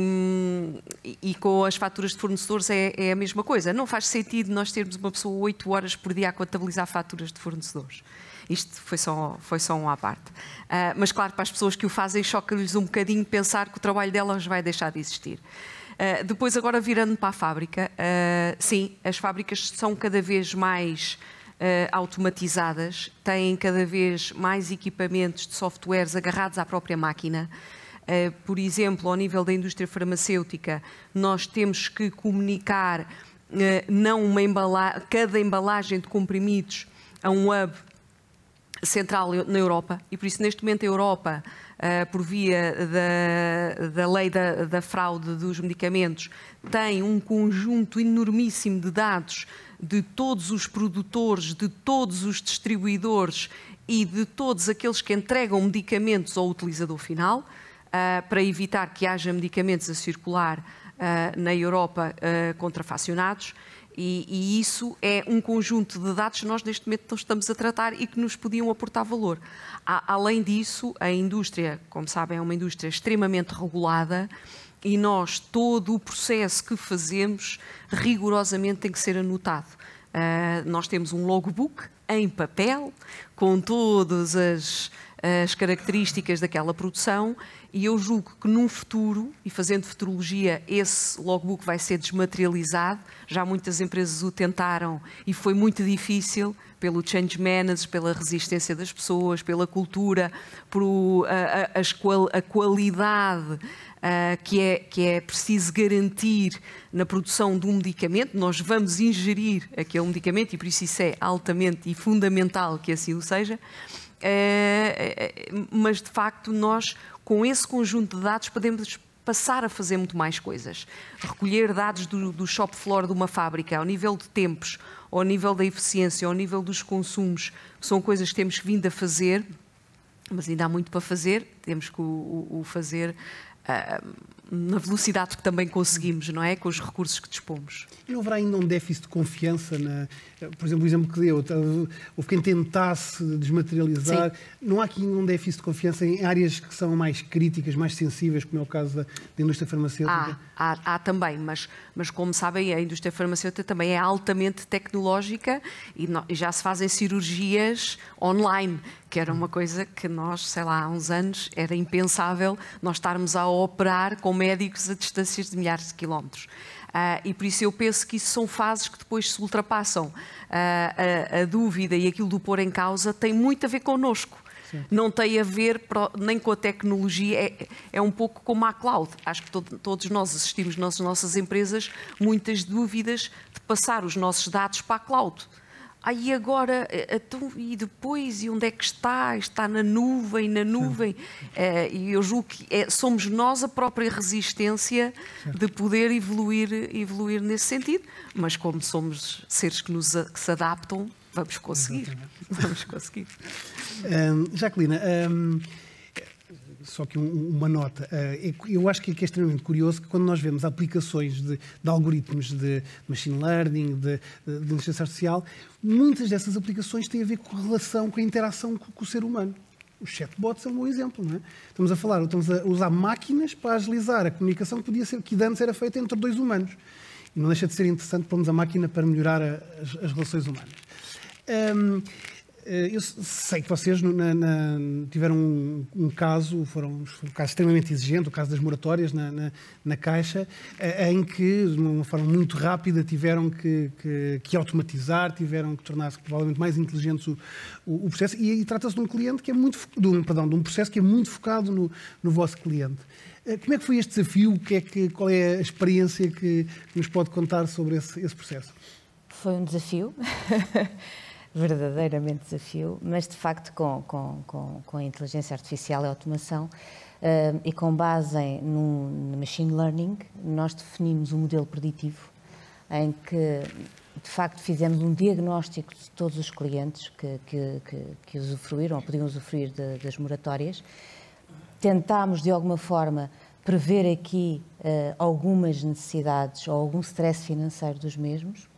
e, e com as faturas de fornecedores é, é a mesma coisa. Não faz sentido nós termos uma pessoa oito horas por dia a contabilizar faturas de fornecedores. Isto foi só, foi só um à parte. Uh, mas claro, para as pessoas que o fazem, choca-lhes um bocadinho pensar que o trabalho delas vai deixar de existir. Uh, depois, agora virando para a fábrica, uh, sim, as fábricas são cada vez mais uh, automatizadas, têm cada vez mais equipamentos de softwares agarrados à própria máquina. Uh, por exemplo, ao nível da indústria farmacêutica, nós temos que comunicar uh, não uma embala- cada embalagem de comprimidos a um hub central na Europa, e por isso neste momento a Europa, uh, por via da, da lei da, da fraude dos medicamentos, tem um conjunto enormíssimo de dados de todos os produtores, de todos os distribuidores e de todos aqueles que entregam medicamentos ao utilizador final, uh, para evitar que haja medicamentos a circular uh, na Europa uh, contrafacionados. E, e isso é um conjunto de dados que nós neste momento estamos a tratar e que nos podiam aportar valor. A, além disso, a indústria, como sabem, é uma indústria extremamente regulada e nós, todo o processo que fazemos, rigorosamente tem que ser anotado. Uh, nós temos um logbook em papel, com todas as, as características daquela produção, e eu julgo que num futuro, e fazendo futurologia, esse logbook vai ser desmaterializado. Já muitas empresas o tentaram e foi muito difícil, pelo change management, pela resistência das pessoas, pela cultura, por a, a, a qualidade Uh, que, é, que é preciso garantir na produção de um medicamento. Nós vamos ingerir aquele medicamento e por isso isso é altamente e fundamental que assim o seja. Uh, mas, de facto, nós, com esse conjunto de dados, podemos passar a fazer muito mais coisas. Recolher dados do, do shop floor de uma fábrica, ao nível de tempos, ao nível da eficiência, ao nível dos consumos, que são coisas que temos vindo a fazer, mas ainda há muito para fazer, temos que o, o, o fazer Uh, na velocidade que também conseguimos, não é? Com os recursos que dispomos. E não haverá ainda um déficit de confiança, na, por exemplo, o exemplo que deu, houve quem tentasse desmaterializar. Sim. Não há aqui um déficit de confiança em áreas que são mais críticas, mais sensíveis, como é o caso da, da indústria farmacêutica? Há, há, há também, mas, mas como sabem, a indústria farmacêutica também é altamente tecnológica e, no, e já se fazem cirurgias online, que era uma coisa que nós, sei lá, há uns anos era impensável nós estarmos a operar com médicos a distâncias de milhares de quilómetros. Uh, e por isso eu penso que isso são fases que depois se ultrapassam. Uh, a, a dúvida e aquilo do pôr em causa tem muito a ver connosco. Sim. Não tem a ver pro, nem com a tecnologia, é, é um pouco como a cloud. Acho que todo, todos nós assistimos nas nossas empresas muitas dúvidas de passar os nossos dados para a cloud. Aí ah, agora, então, e depois, e onde é que está? Está na nuvem, na nuvem. Uh, e eu julgo que é, somos nós a própria resistência de poder evoluir, evoluir nesse sentido. Mas como somos seres que, nos, que se adaptam, vamos conseguir. Exatamente. Vamos conseguir. Um, Jacqueline, um, só que um, uma nota. Uh, eu acho que é, extremamente curioso que quando nós vemos aplicações de, de algoritmos de machine learning, de, de, de inteligência artificial, muitas dessas aplicações têm a ver com a relação, com a interação com, com o ser humano. Os chatbots são um bom exemplo, não é? Estamos a falar, estamos a usar máquinas para agilizar a comunicação que podia ser, que antes era feita entre dois humanos. E não deixa de ser interessante pormos a máquina para melhorar a, as, as relações humanas. Um, Eu sei que vocês na, na, tiveram um, um caso, foram, foi um caso extremamente exigente, o caso das moratórias na, na, na Caixa, em que, de uma forma muito rápida, tiveram que, que, que automatizar, tiveram que tornar-se provavelmente mais inteligentes o, o, o processo. E, e trata-se de um cliente que é muito, de um, perdão, de um processo que é muito focado no, no vosso cliente. Como é que foi este desafio? Que é que, qual é a experiência que, que nos pode contar sobre esse, esse processo? Foi um desafio. Verdadeiramente desafio, mas de facto com, com, com, com a inteligência artificial e a automação uh, e com base em, no, no machine learning, nós definimos um modelo preditivo em que de facto fizemos um diagnóstico de todos os clientes que, que, que, que usufruíram ou podiam usufruir de, das moratórias. Tentámos de alguma forma prever aqui uh, algumas necessidades ou algum stress financeiro dos mesmos.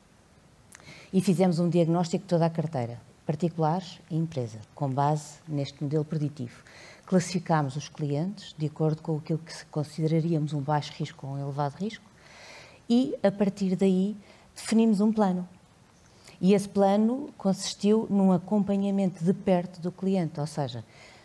E fizemos um diagnóstico de toda a carteira, particulares e empresa, com base neste modelo preditivo. Classificámos os clientes de acordo com aquilo que consideraríamos um baixo risco ou um elevado risco e, a partir daí, definimos um plano. E esse plano consistiu num acompanhamento de perto do cliente, ou seja,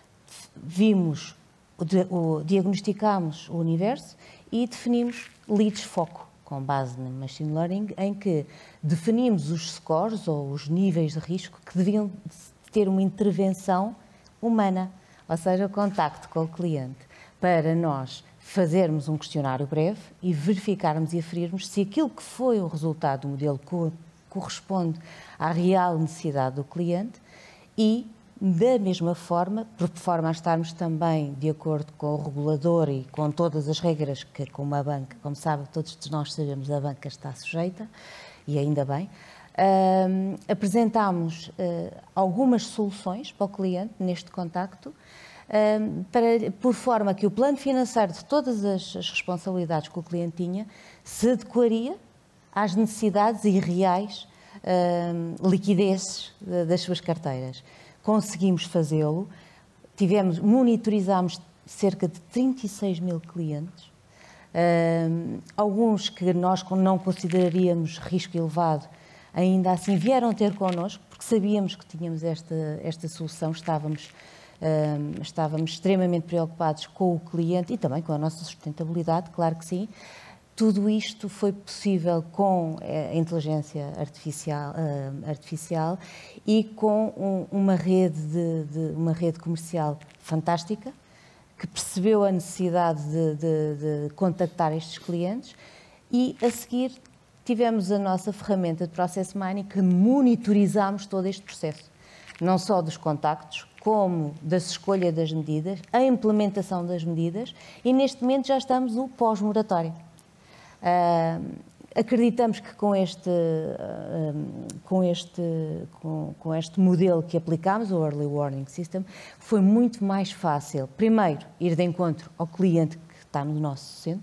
vimos, o, diagnosticámos o universo e definimos leads foco, com base no machine learning, em que definimos os scores ou os níveis de risco que deviam ter uma intervenção humana, ou seja, o contacto com o cliente, para nós fazermos um questionário breve e verificarmos e aferirmos se aquilo que foi o resultado do modelo co corresponde à real necessidade do cliente e, da mesma forma, por forma a estarmos também de acordo com o regulador e com todas as regras que, como a banca, como sabe, todos nós sabemos, a banca está sujeita, e ainda bem, uh, apresentámos uh, algumas soluções para o cliente neste contacto, uh, para, por forma que o plano financeiro de todas as, as responsabilidades que o cliente tinha se adequaria às necessidades e reais uh, liquidezes das suas carteiras. Conseguimos fazê-lo, tivemos, monitorizámos cerca de trinta e seis mil clientes, uh, alguns que nós não consideraríamos risco elevado, ainda assim vieram ter connosco, porque sabíamos que tínhamos esta, esta solução, estávamos, uh, estávamos extremamente preocupados com o cliente e também com a nossa sustentabilidade, claro que sim. Tudo isto foi possível com a inteligência artificial, uh, artificial e com um, uma, rede de, de, uma rede comercial fantástica, que percebeu a necessidade de, de, de contactar estes clientes e, a seguir, tivemos a nossa ferramenta de Process Mining que monitorizámos todo este processo, não só dos contactos, como da escolha das medidas, a implementação das medidas e, neste momento, já estamos no pós-moratório. Uh, acreditamos que com este, uh, com, este, com, com este modelo que aplicámos, o Early Warning System, foi muito mais fácil, primeiro, ir de encontro ao cliente que está no nosso centro,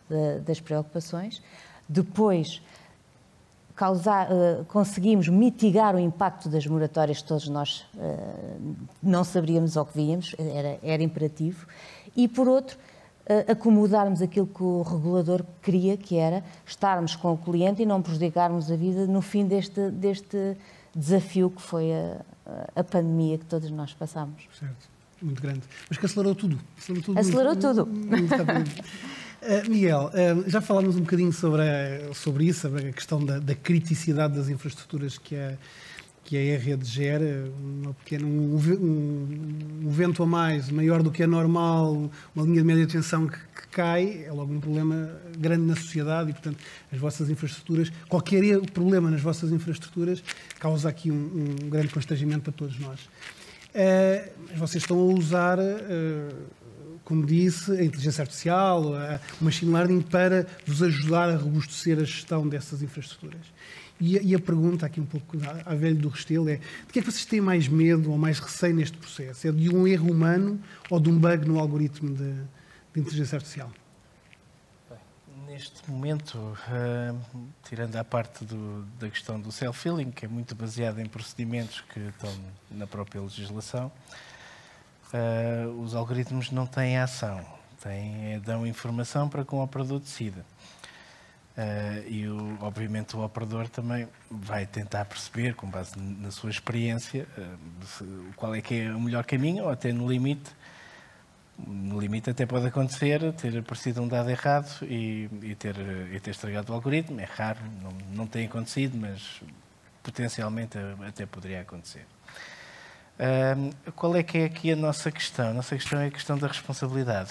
de, das preocupações. Depois, causar, uh, conseguimos mitigar o impacto das moratórias que todos nós uh, não saberíamos ou que víamos, era, era imperativo. E, por outro, uh, acomodarmos aquilo que o regulador queria, que era estarmos com o cliente e não prejudicarmos a vida no fim deste, deste desafio que foi a, a pandemia que todos nós passamos. Certo, muito grande. Mas que acelerou tudo. Acelerou tudo. Acelerou muito, tudo. Muito, muito uh, Miguel, uh, já falámos um bocadinho sobre, a, sobre isso, sobre a questão da, da criticidade das infraestruturas que a, que a rede gera, uma pequena, um, um, um vento a mais, maior do que é normal, uma linha de média tensão que, que cai, é logo um problema grande na sociedade e, portanto, as vossas infraestruturas, qualquer problema nas vossas infraestruturas causa aqui um, um grande constrangimento para todos nós. Uh, mas vocês estão a usar, uh, como disse, a inteligência artificial, o machine learning para vos ajudar a robustecer a gestão dessas infraestruturas. E a, e a pergunta, aqui um pouco à, à velha do Restelo, é: de que é que vocês têm mais medo ou mais receio neste processo? É de um erro humano ou de um bug no algoritmo de, de inteligência artificial? Bem, neste momento, uh, tirando a parte do, da questão do self-healing, que é muito baseada em procedimentos que estão na própria legislação, uh, os algoritmos não têm ação, têm, dão informação para que um operador decida. Uh, e, o, obviamente, o operador também vai tentar perceber, com base na sua experiência, uh, se, qual é que é o melhor caminho, ou até no limite. No limite até pode acontecer ter aparecido um dado errado e, e, ter, e ter estragado o algoritmo. É raro, não, não tem acontecido, mas potencialmente até poderia acontecer. Uh, qual é que é aqui a nossa questão? A nossa questão é a questão da responsabilidade.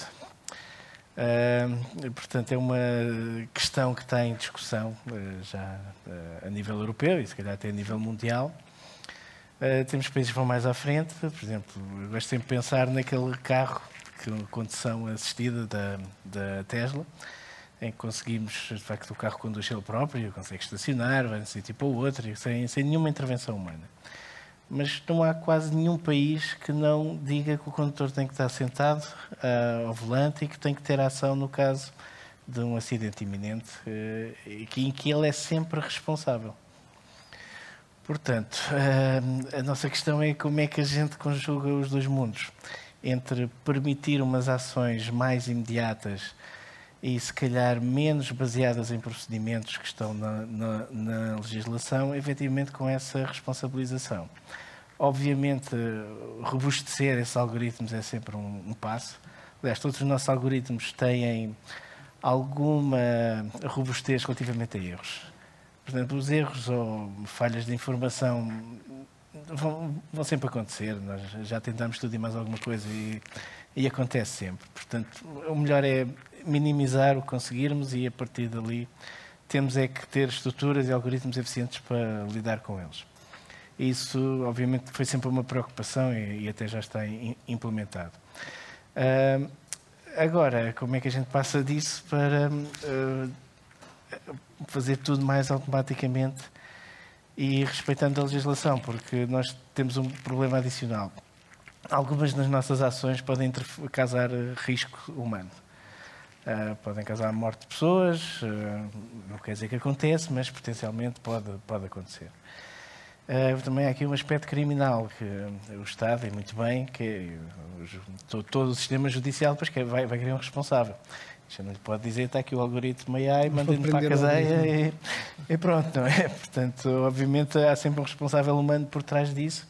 Uh, portanto, é uma questão que está em discussão uh, já uh, a nível europeu e se calhar até a nível mundial. Uh, temos países que vão mais à frente, por exemplo, eu gosto sempre de pensar naquele carro com condução assistida da, da Tesla, em que conseguimos, de facto, o carro conduz ele próprio, consegue estacionar, vai de um sítio para o outro, sem, sem nenhuma intervenção humana. Mas não há quase nenhum país que não diga que o condutor tem que estar sentado uh, ao volante e que tem que ter ação no caso de um acidente iminente, uh, em que ele é sempre responsável. Portanto, uh, a nossa questão é como é que a gente conjuga os dois mundos, entre permitir umas ações mais imediatas e, se calhar, menos baseadas em procedimentos que estão na, na, na legislação, efetivamente com essa responsabilização. Obviamente, robustecer esses algoritmos é sempre um, um passo. Aliás, todos os nossos algoritmos têm alguma robustez relativamente a erros. Por exemplo, os erros ou falhas de informação vão, vão sempre acontecer. Nós já tentamos tudo e mais alguma coisa e, e acontece sempre. Portanto, o melhor é minimizar o que conseguirmos e, a partir dali, temos é que ter estruturas e algoritmos eficientes para lidar com eles. Isso, obviamente, foi sempre uma preocupação e, e até já está in, implementado. Uh, agora, como é que a gente passa disso para uh, fazer tudo mais automaticamente e respeitando a legislação? Porque nós temos um problema adicional. Algumas das nossas ações podem causar risco humano. Uh, podem causar a morte de pessoas, uh, não quer dizer que acontece, mas potencialmente pode, pode acontecer. Uh, também há aqui um aspecto criminal, que o Estado, e muito bem, que é, todo, todo o sistema judicial depois que vai, vai querer um responsável. Já não lhe pode dizer, está aqui o algoritmo A I, manda-lhe para a cadeia e, e pronto, não é? Portanto, obviamente há sempre um responsável humano por trás disso.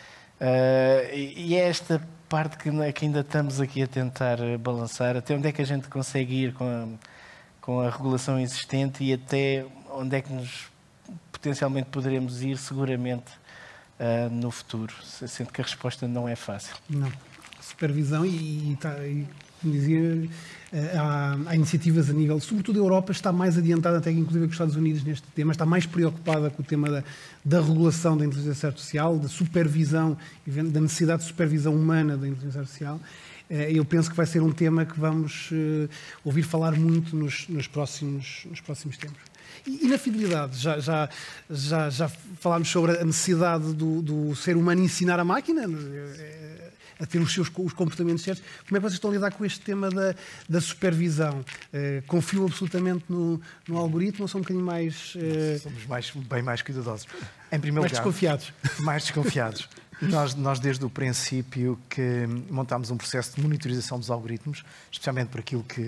Uh, e, e é esta parte que, que ainda estamos aqui a tentar balançar, até onde é que a gente consegue ir com a, com a regulação existente e até onde é que nos potencialmente poderemos ir seguramente uh, no futuro, sendo que a resposta não é fácil. Não. Supervisão e, e, tá, e como dizia, há, há iniciativas a nível, sobretudo a Europa está mais adiantada até inclusive que os Estados Unidos neste tema, está mais preocupada com o tema da, da regulação da inteligência artificial, da supervisão, da necessidade de supervisão humana da inteligência artificial. Eu penso que vai ser um tema que vamos ouvir falar muito nos, nos, próximos, nos próximos tempos. E, e na fidelidade, já, já, já, já falámos sobre a necessidade do, do ser humano ensinar a máquina. a ter os seus os comportamentos certos. Como é que vocês estão a lidar com este tema da, da supervisão? Uh, confiam absolutamente no, no algoritmo ou são um bocadinho mais... Uh... Somos mais, bem mais cuidadosos. Em primeiro mais lugar, desconfiados. Mais desconfiados. Nós, nós, desde o princípio, que montámos um processo de monitorização dos algoritmos, especialmente por aquilo que,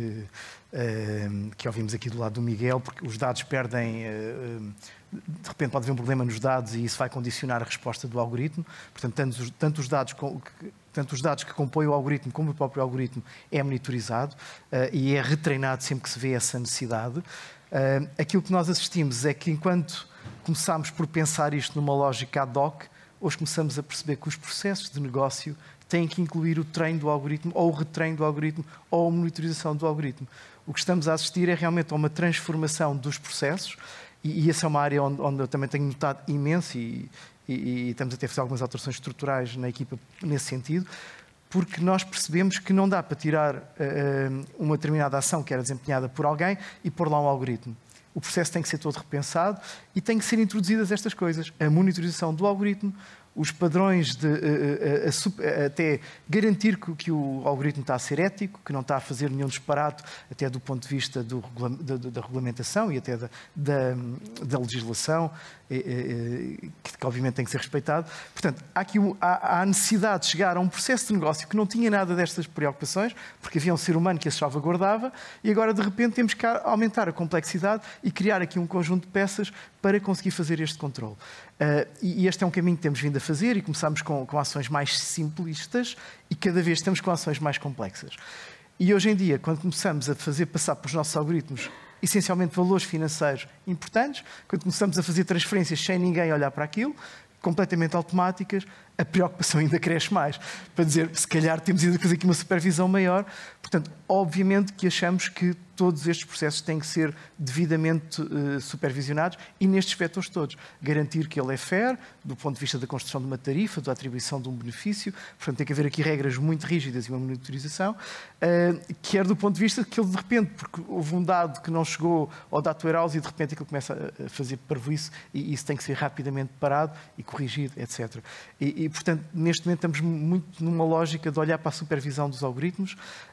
uh, que ouvimos aqui do lado do Miguel, porque os dados perdem... Uh, de repente pode haver um problema nos dados e isso vai condicionar a resposta do algoritmo. Portanto, tanto os, tanto os, dados, com, que, tanto os dados que compõem o algoritmo como o próprio algoritmo é monitorizado uh, e é retreinado sempre que se vê essa necessidade. Uh, aquilo que nós assistimos é que, enquanto começámos por pensar isto numa lógica ad hoc, hoje começamos a perceber que os processos de negócio têm que incluir o treino do algoritmo, ou o retreino do algoritmo, ou a monitorização do algoritmo. O que estamos a assistir é realmente a uma transformação dos processos, e, e essa é uma área onde, onde eu também tenho notado imenso, e, e, e estamos até a fazer algumas alterações estruturais na equipa nesse sentido, porque nós percebemos que não dá para tirar uh, uma determinada ação que era desempenhada por alguém e pôr lá um algoritmo. O processo tem que ser todo repensado e tem que ser introduzidas estas coisas. A monitorização do algoritmo, os padrões de uh, uh, uh, até garantir que, que o algoritmo está a ser ético, que não está a fazer nenhum disparate, até do ponto de vista do, da, da regulamentação e até da, da, da legislação, uh, uh, que, que obviamente tem que ser respeitado. Portanto, há aqui há, há necessidade de chegar a um processo de negócio que não tinha nada destas preocupações, porque havia um ser humano que as salvaguardava, e agora de repente temos que aumentar a complexidade e criar aqui um conjunto de peças para conseguir fazer este controle. Uh, e este é um caminho que temos vindo a fazer, e começamos com, com ações mais simplistas e cada vez estamos com ações mais complexas. E hoje em dia, quando começamos a fazer passar para os nossos algoritmos essencialmente valores financeiros importantes, quando começamos a fazer transferências sem ninguém olhar para aquilo, completamente automáticas, a preocupação ainda cresce mais. Para dizer, se calhar temos ido fazer aqui uma supervisão maior. Portanto, obviamente que achamos que todos estes processos têm que ser devidamente uh, supervisionados e nestes vetores todos. Garantir que ele é fair, do ponto de vista da construção de uma tarifa, da atribuição de um benefício. Portanto, tem que haver aqui regras muito rígidas e uma monitorização. Uh, quer do ponto de vista que ele, de repente, porque houve um dado que não chegou ao data warehouse e, de repente, aquilo começa a fazer parvoíce e isso tem que ser rapidamente parado e corrigido, etcétera. E, e, portanto, neste momento estamos muito numa lógica de olhar para a supervisão dos algoritmos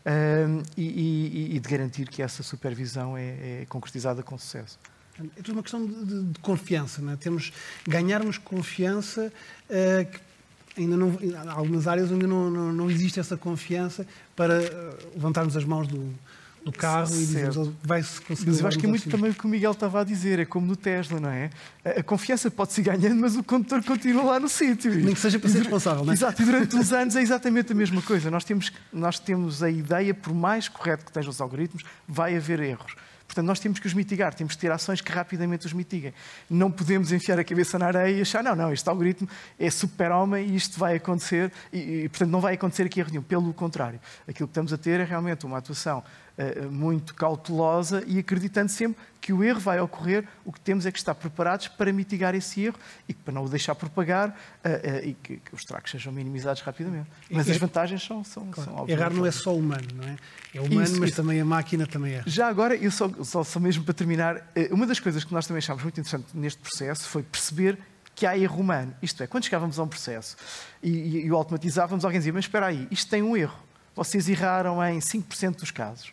uh, e, e, e de garantir que essa supervisão é, é concretizada com sucesso. É tudo uma questão de, de, de confiança, não é? Temos ganharmos confiança, uh, que ainda não, há algumas áreas onde não, não, não existe essa confiança para uh, levantarmos as mãos do, do carro certo. E dizer vai-se conseguir. Mas eu acho que é muito também o que o Miguel estava a dizer, é como no Tesla, não é? A, a confiança pode-se ganhando, mas o condutor continua lá no sítio. Nem que seja para ser responsável, não é? Exato, e durante uns anos é exatamente a mesma coisa. Nós temos, nós temos a ideia, por mais correto que estejam os algoritmos, vai haver erros. Portanto, nós temos que os mitigar, temos que ter ações que rapidamente os mitiguem. Não podemos enfiar a cabeça na areia e achar, não, não, este algoritmo é super-homem e isto vai acontecer, e, e, portanto, não vai acontecer aqui a reunião. Pelo contrário, aquilo que estamos a ter é realmente uma atuação uh, muito cautelosa e acreditando sempre que o erro vai ocorrer, o que temos é que estar preparados para mitigar esse erro e para não o deixar propagar uh, uh, e que, que os estragos sejam minimizados rapidamente. Mas as vantagens são, são, claro. São óbvias. Errar não é só humano, não é? É humano, isso, mas isso. Também a máquina também é. Já agora, eu só, só, só mesmo para terminar, uma das coisas que nós também achámos muito interessante neste processo foi perceber que há erro humano. Isto é, quando chegávamos a um processo e, e, e o automatizávamos, alguém dizia, mas espera aí, isto tem um erro. Vocês erraram em cinco por cento dos casos.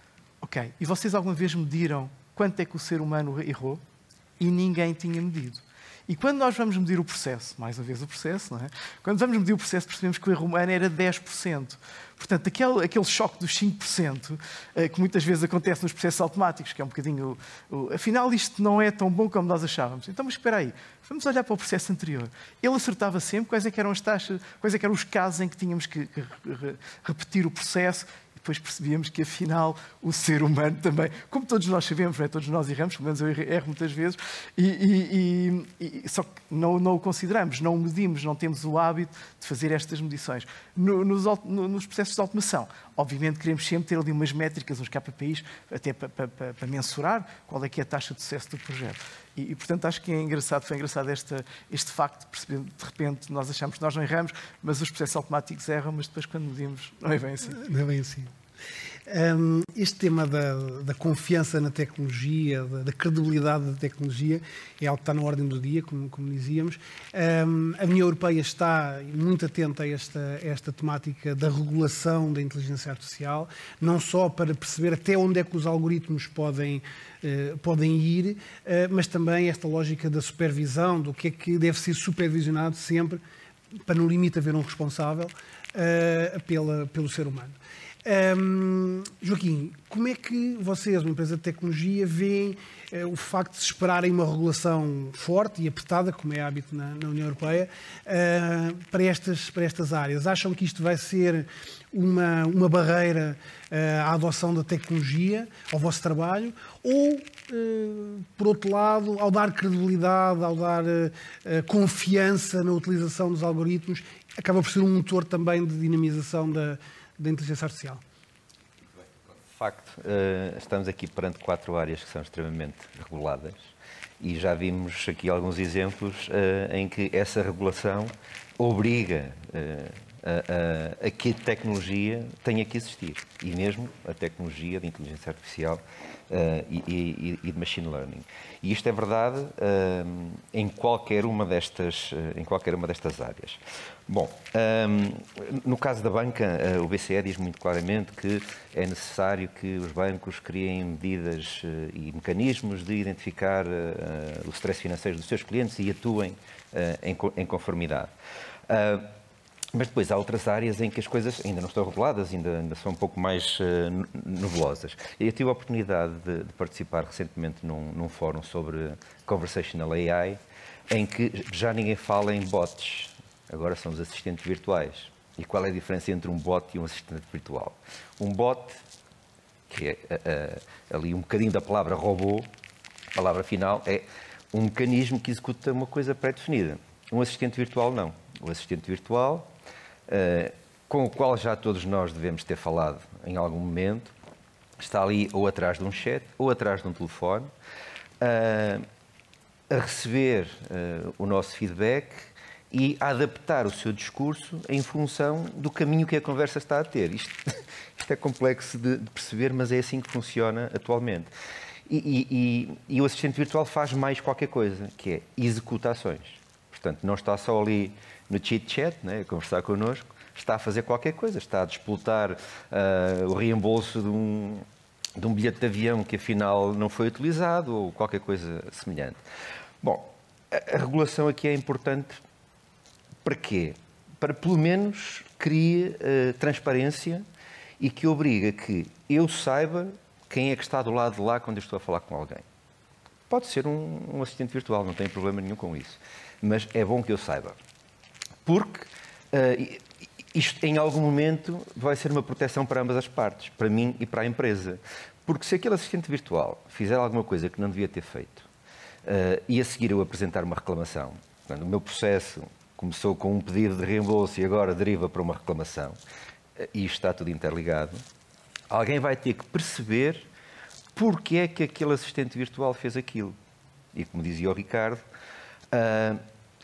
Ok, e vocês alguma vez mediram quanto é que o ser humano errou? E ninguém tinha medido. E quando nós vamos medir o processo, mais uma vez o processo, não é? Quando vamos medir o processo, percebemos que o erro humano era dez por cento. Portanto, aquele, aquele choque dos cinco por cento, uh, que muitas vezes acontece nos processos automáticos, que é um bocadinho... Uh, uh, afinal, isto não é tão bom como nós achávamos. Então, mas espera aí, vamos olhar para o processo anterior. Ele acertava sempre quais é que eram as taxas, quais é que eram os casos em que tínhamos que, que re, repetir o processo. Depois percebíamos que, afinal, o ser humano também, como todos nós sabemos, não é? Todos nós erramos, pelo menos eu erro muitas vezes, e, e, e, só que não, não o consideramos, não o medimos, não temos o hábito de fazer estas medições. No, nos, no, nos processos de automação, obviamente queremos sempre ter ali umas métricas, uns K P Is, até para, para, para mensurar qual é que é a taxa de sucesso do projeto. E, e portanto, acho que é engraçado, foi engraçado esta, este facto de perceber, de repente, nós achamos que nós não erramos, mas os processos automáticos erram, mas depois, quando medimos, não é bem assim. Não é bem assim. Um, este tema da, da confiança na tecnologia, da, da credibilidade da tecnologia, é algo que está na ordem do dia, como, como dizíamos. Um, a União Europeia está muito atenta a esta, a esta temática da regulação da inteligência artificial, não só para perceber até onde é que os algoritmos podem, uh, podem ir, uh, mas também esta lógica da supervisão, do que é que deve ser supervisionado sempre, para no limite haver um responsável uh, pela, pelo ser humano. Um, Joaquim, como é que vocês, uma empresa de tecnologia, veem uh, o facto de se esperarem uma regulação forte e apertada, como é hábito na, na União Europeia, uh, para, estas, para estas áreas? Acham que isto vai ser uma, uma barreira uh, à adoção da tecnologia, ao vosso trabalho? Ou, uh, por outro lado, ao dar credibilidade, ao dar uh, uh, confiança na utilização dos algoritmos, acaba por ser um motor também de dinamização da da inteligência artificial? De facto, estamos aqui perante quatro áreas que são extremamente reguladas e já vimos aqui alguns exemplos em que essa regulação obriga a, a, a que a tecnologia tenha que existir, e mesmo a tecnologia de inteligência artificial Uh, e, e, e de machine learning. E isto é verdade uh, em, qualquer uma destas, uh, em qualquer uma destas áreas. Bom, um, no caso da banca, uh, o B C E diz muito claramente que é necessário que os bancos criem medidas uh, e mecanismos de identificar uh, o stress financeiro dos seus clientes e atuem uh, em, em conformidade. Uh, Mas depois há outras áreas em que as coisas ainda não estão reguladas, ainda, ainda são um pouco mais uh, nebulosas. Eu tive a oportunidade de, de participar recentemente num, num fórum sobre Conversational A I, em que já ninguém fala em bots, agora são os assistentes virtuais. E qual é a diferença entre um bot e um assistente virtual? Um bot, que é uh, uh, ali um bocadinho da palavra robô, a palavra final, é um mecanismo que executa uma coisa pré-definida. Um assistente virtual não. O assistente virtual, Uh, com o qual já todos nós devemos ter falado em algum momento, está ali ou atrás de um chat ou atrás de um telefone, uh, a receber uh, o nosso feedback e a adaptar o seu discurso em função do caminho que a conversa está a ter. Isto, isto é complexo de, de perceber, mas é assim que funciona atualmente. E, e, e, e o assistente virtual faz mais qualquer coisa, que é executa ações. Portanto, não está só ali no chit-chat, né, a conversar connosco, está a fazer qualquer coisa, está a disputar uh, o reembolso de um, de um bilhete de avião que afinal não foi utilizado ou qualquer coisa semelhante. Bom, a, a regulação aqui é importante para quê? Para pelo menos crie uh, transparência e que obriga que eu saiba quem é que está do lado de lá quando eu estou a falar com alguém. Pode ser um, um assistente virtual, não tem problema nenhum com isso, mas é bom que eu saiba. Porque uh, isto, em algum momento, vai ser uma proteção para ambas as partes, para mim e para a empresa. Porque se aquele assistente virtual fizer alguma coisa que não devia ter feito uh, e a seguir eu apresentar uma reclamação, portanto, o meu processo começou com um pedido de reembolso e agora deriva para uma reclamação, uh, e isto está tudo interligado, alguém vai ter que perceber porque é que aquele assistente virtual fez aquilo. E como dizia o Ricardo, uh,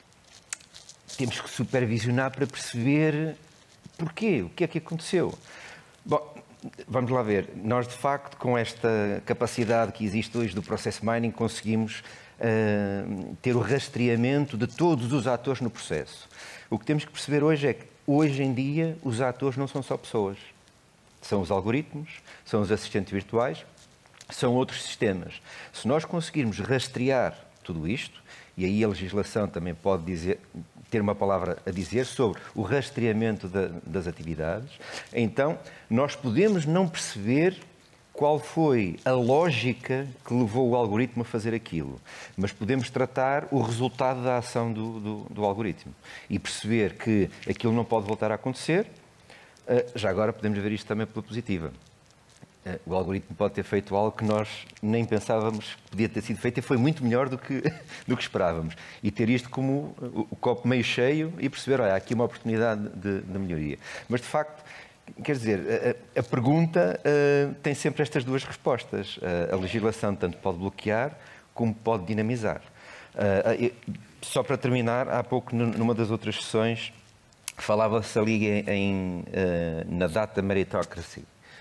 temos que supervisionar para perceber porquê, o que é que aconteceu. Bom, vamos lá ver. Nós, de facto, com esta capacidade que existe hoje do process mining, conseguimos uh, ter o rastreamento de todos os atores no processo. O que temos que perceber hoje é que, hoje em dia, os atores não são só pessoas. São os algoritmos, são os assistentes virtuais, são outros sistemas. Se nós conseguirmos rastrear tudo isto, e aí a legislação também pode dizer, ter uma palavra a dizer sobre o rastreamento da, das atividades, então nós podemos não perceber qual foi a lógica que levou o algoritmo a fazer aquilo, mas podemos tratar o resultado da ação do, do, do algoritmo e perceber que aquilo não pode voltar a acontecer. Já agora podemos ver isto também pela positiva. O algoritmo pode ter feito algo que nós nem pensávamos que podia ter sido feito e foi muito melhor do que, do que esperávamos. E ter isto como o, o copo meio cheio e perceber, olha, há aqui uma oportunidade de, de melhoria. Mas, de facto, quer dizer, a, a pergunta uh, tem sempre estas duas respostas. Uh, a legislação tanto pode bloquear como pode dinamizar. Uh, uh, só para terminar, há pouco, numa das outras sessões, falava-se ali em, em, uh, na data meritocracy.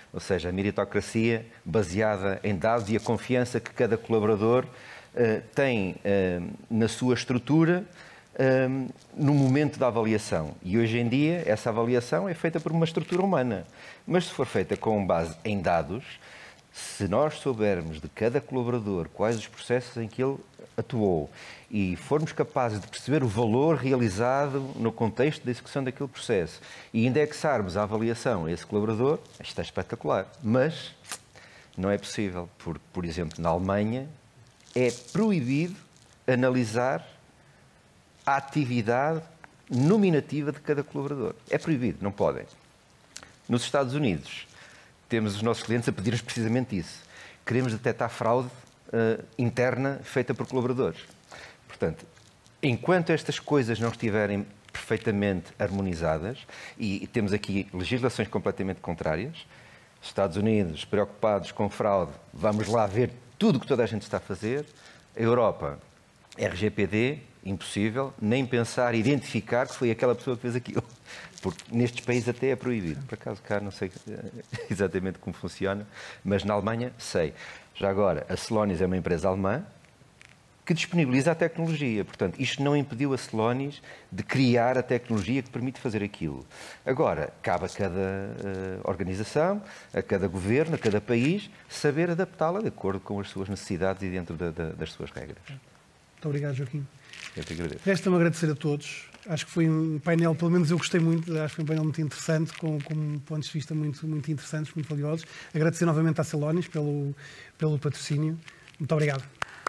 ou seja, a meritocracia baseada em dados e a confiança que cada colaborador uh, tem uh, na sua estrutura um, no momento da avaliação. E hoje em dia essa avaliação é feita por uma estrutura humana, mas se for feita com base em dados, se nós soubermos de cada colaborador quais os processos em que ele atuou e formos capazes de perceber o valor realizado no contexto da execução daquele processo e indexarmos a avaliação a esse colaborador, isto é espetacular. Mas não é possível, porque, por exemplo, na Alemanha é proibido analisar a atividade nominativa de cada colaborador. É proibido, não podem. Nos Estados Unidos, temos os nossos clientes a pedir-nos precisamente isso. Queremos detectar fraude uh, interna feita por colaboradores. Portanto, enquanto estas coisas não estiverem perfeitamente harmonizadas, e, e temos aqui legislações completamente contrárias, Estados Unidos preocupados com fraude, vamos lá ver tudo o que toda a gente está a fazer. A Europa, R G P D, impossível, nem pensar, identificar que foi aquela pessoa que fez aquilo. Porque nestes países até é proibido. Por acaso cá não sei exatamente como funciona, mas na Alemanha sei. Já agora, a Celonis é uma empresa alemã que disponibiliza a tecnologia. Portanto, isto não impediu a Celonis de criar a tecnologia que permite fazer aquilo. Agora, cabe a cada uh, organização, a cada governo, a cada país, saber adaptá-la de acordo com as suas necessidades e dentro da, da, das suas regras. Muito obrigado, Joaquim. Eu te agradeço. Resta-me agradecer a todos. Acho que foi um painel, pelo menos eu gostei muito, acho que foi um painel muito interessante, com, com pontos de vista muito, muito interessantes, muito valiosos. Agradecer novamente à Celonis pelo, pelo patrocínio. Muito obrigado.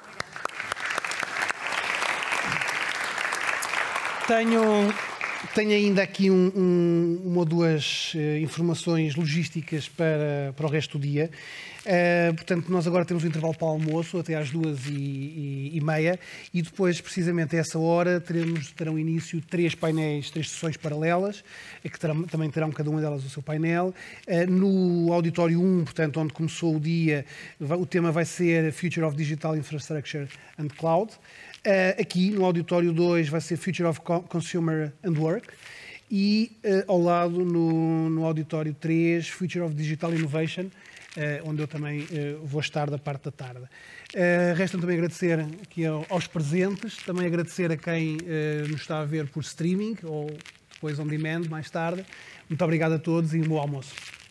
Tenho, tenho ainda aqui um, um, uma ou duas uh, informações logísticas para, para o resto do dia. Uh, portanto, nós agora temos um intervalo para o almoço até às duas e, e, e meia e depois, precisamente a essa hora, teremos, terão início três painéis, três sessões paralelas, que terão, também terão cada uma delas o seu painel. Uh, no auditório um, portanto, onde começou o dia, vai, o tema vai ser Future of Digital Infrastructure and Cloud. Uh, aqui, no auditório dois, vai ser Future of Consumer and Work. E, uh, ao lado, no, no auditório três, Future of Digital Innovation, Uh, onde eu também uh, vou estar da parte da tarde. Uh, Resta-me também agradecer aqui aos presentes, também agradecer a quem uh, nos está a ver por streaming ou depois on demand mais tarde. Muito obrigado a todos e um bom almoço.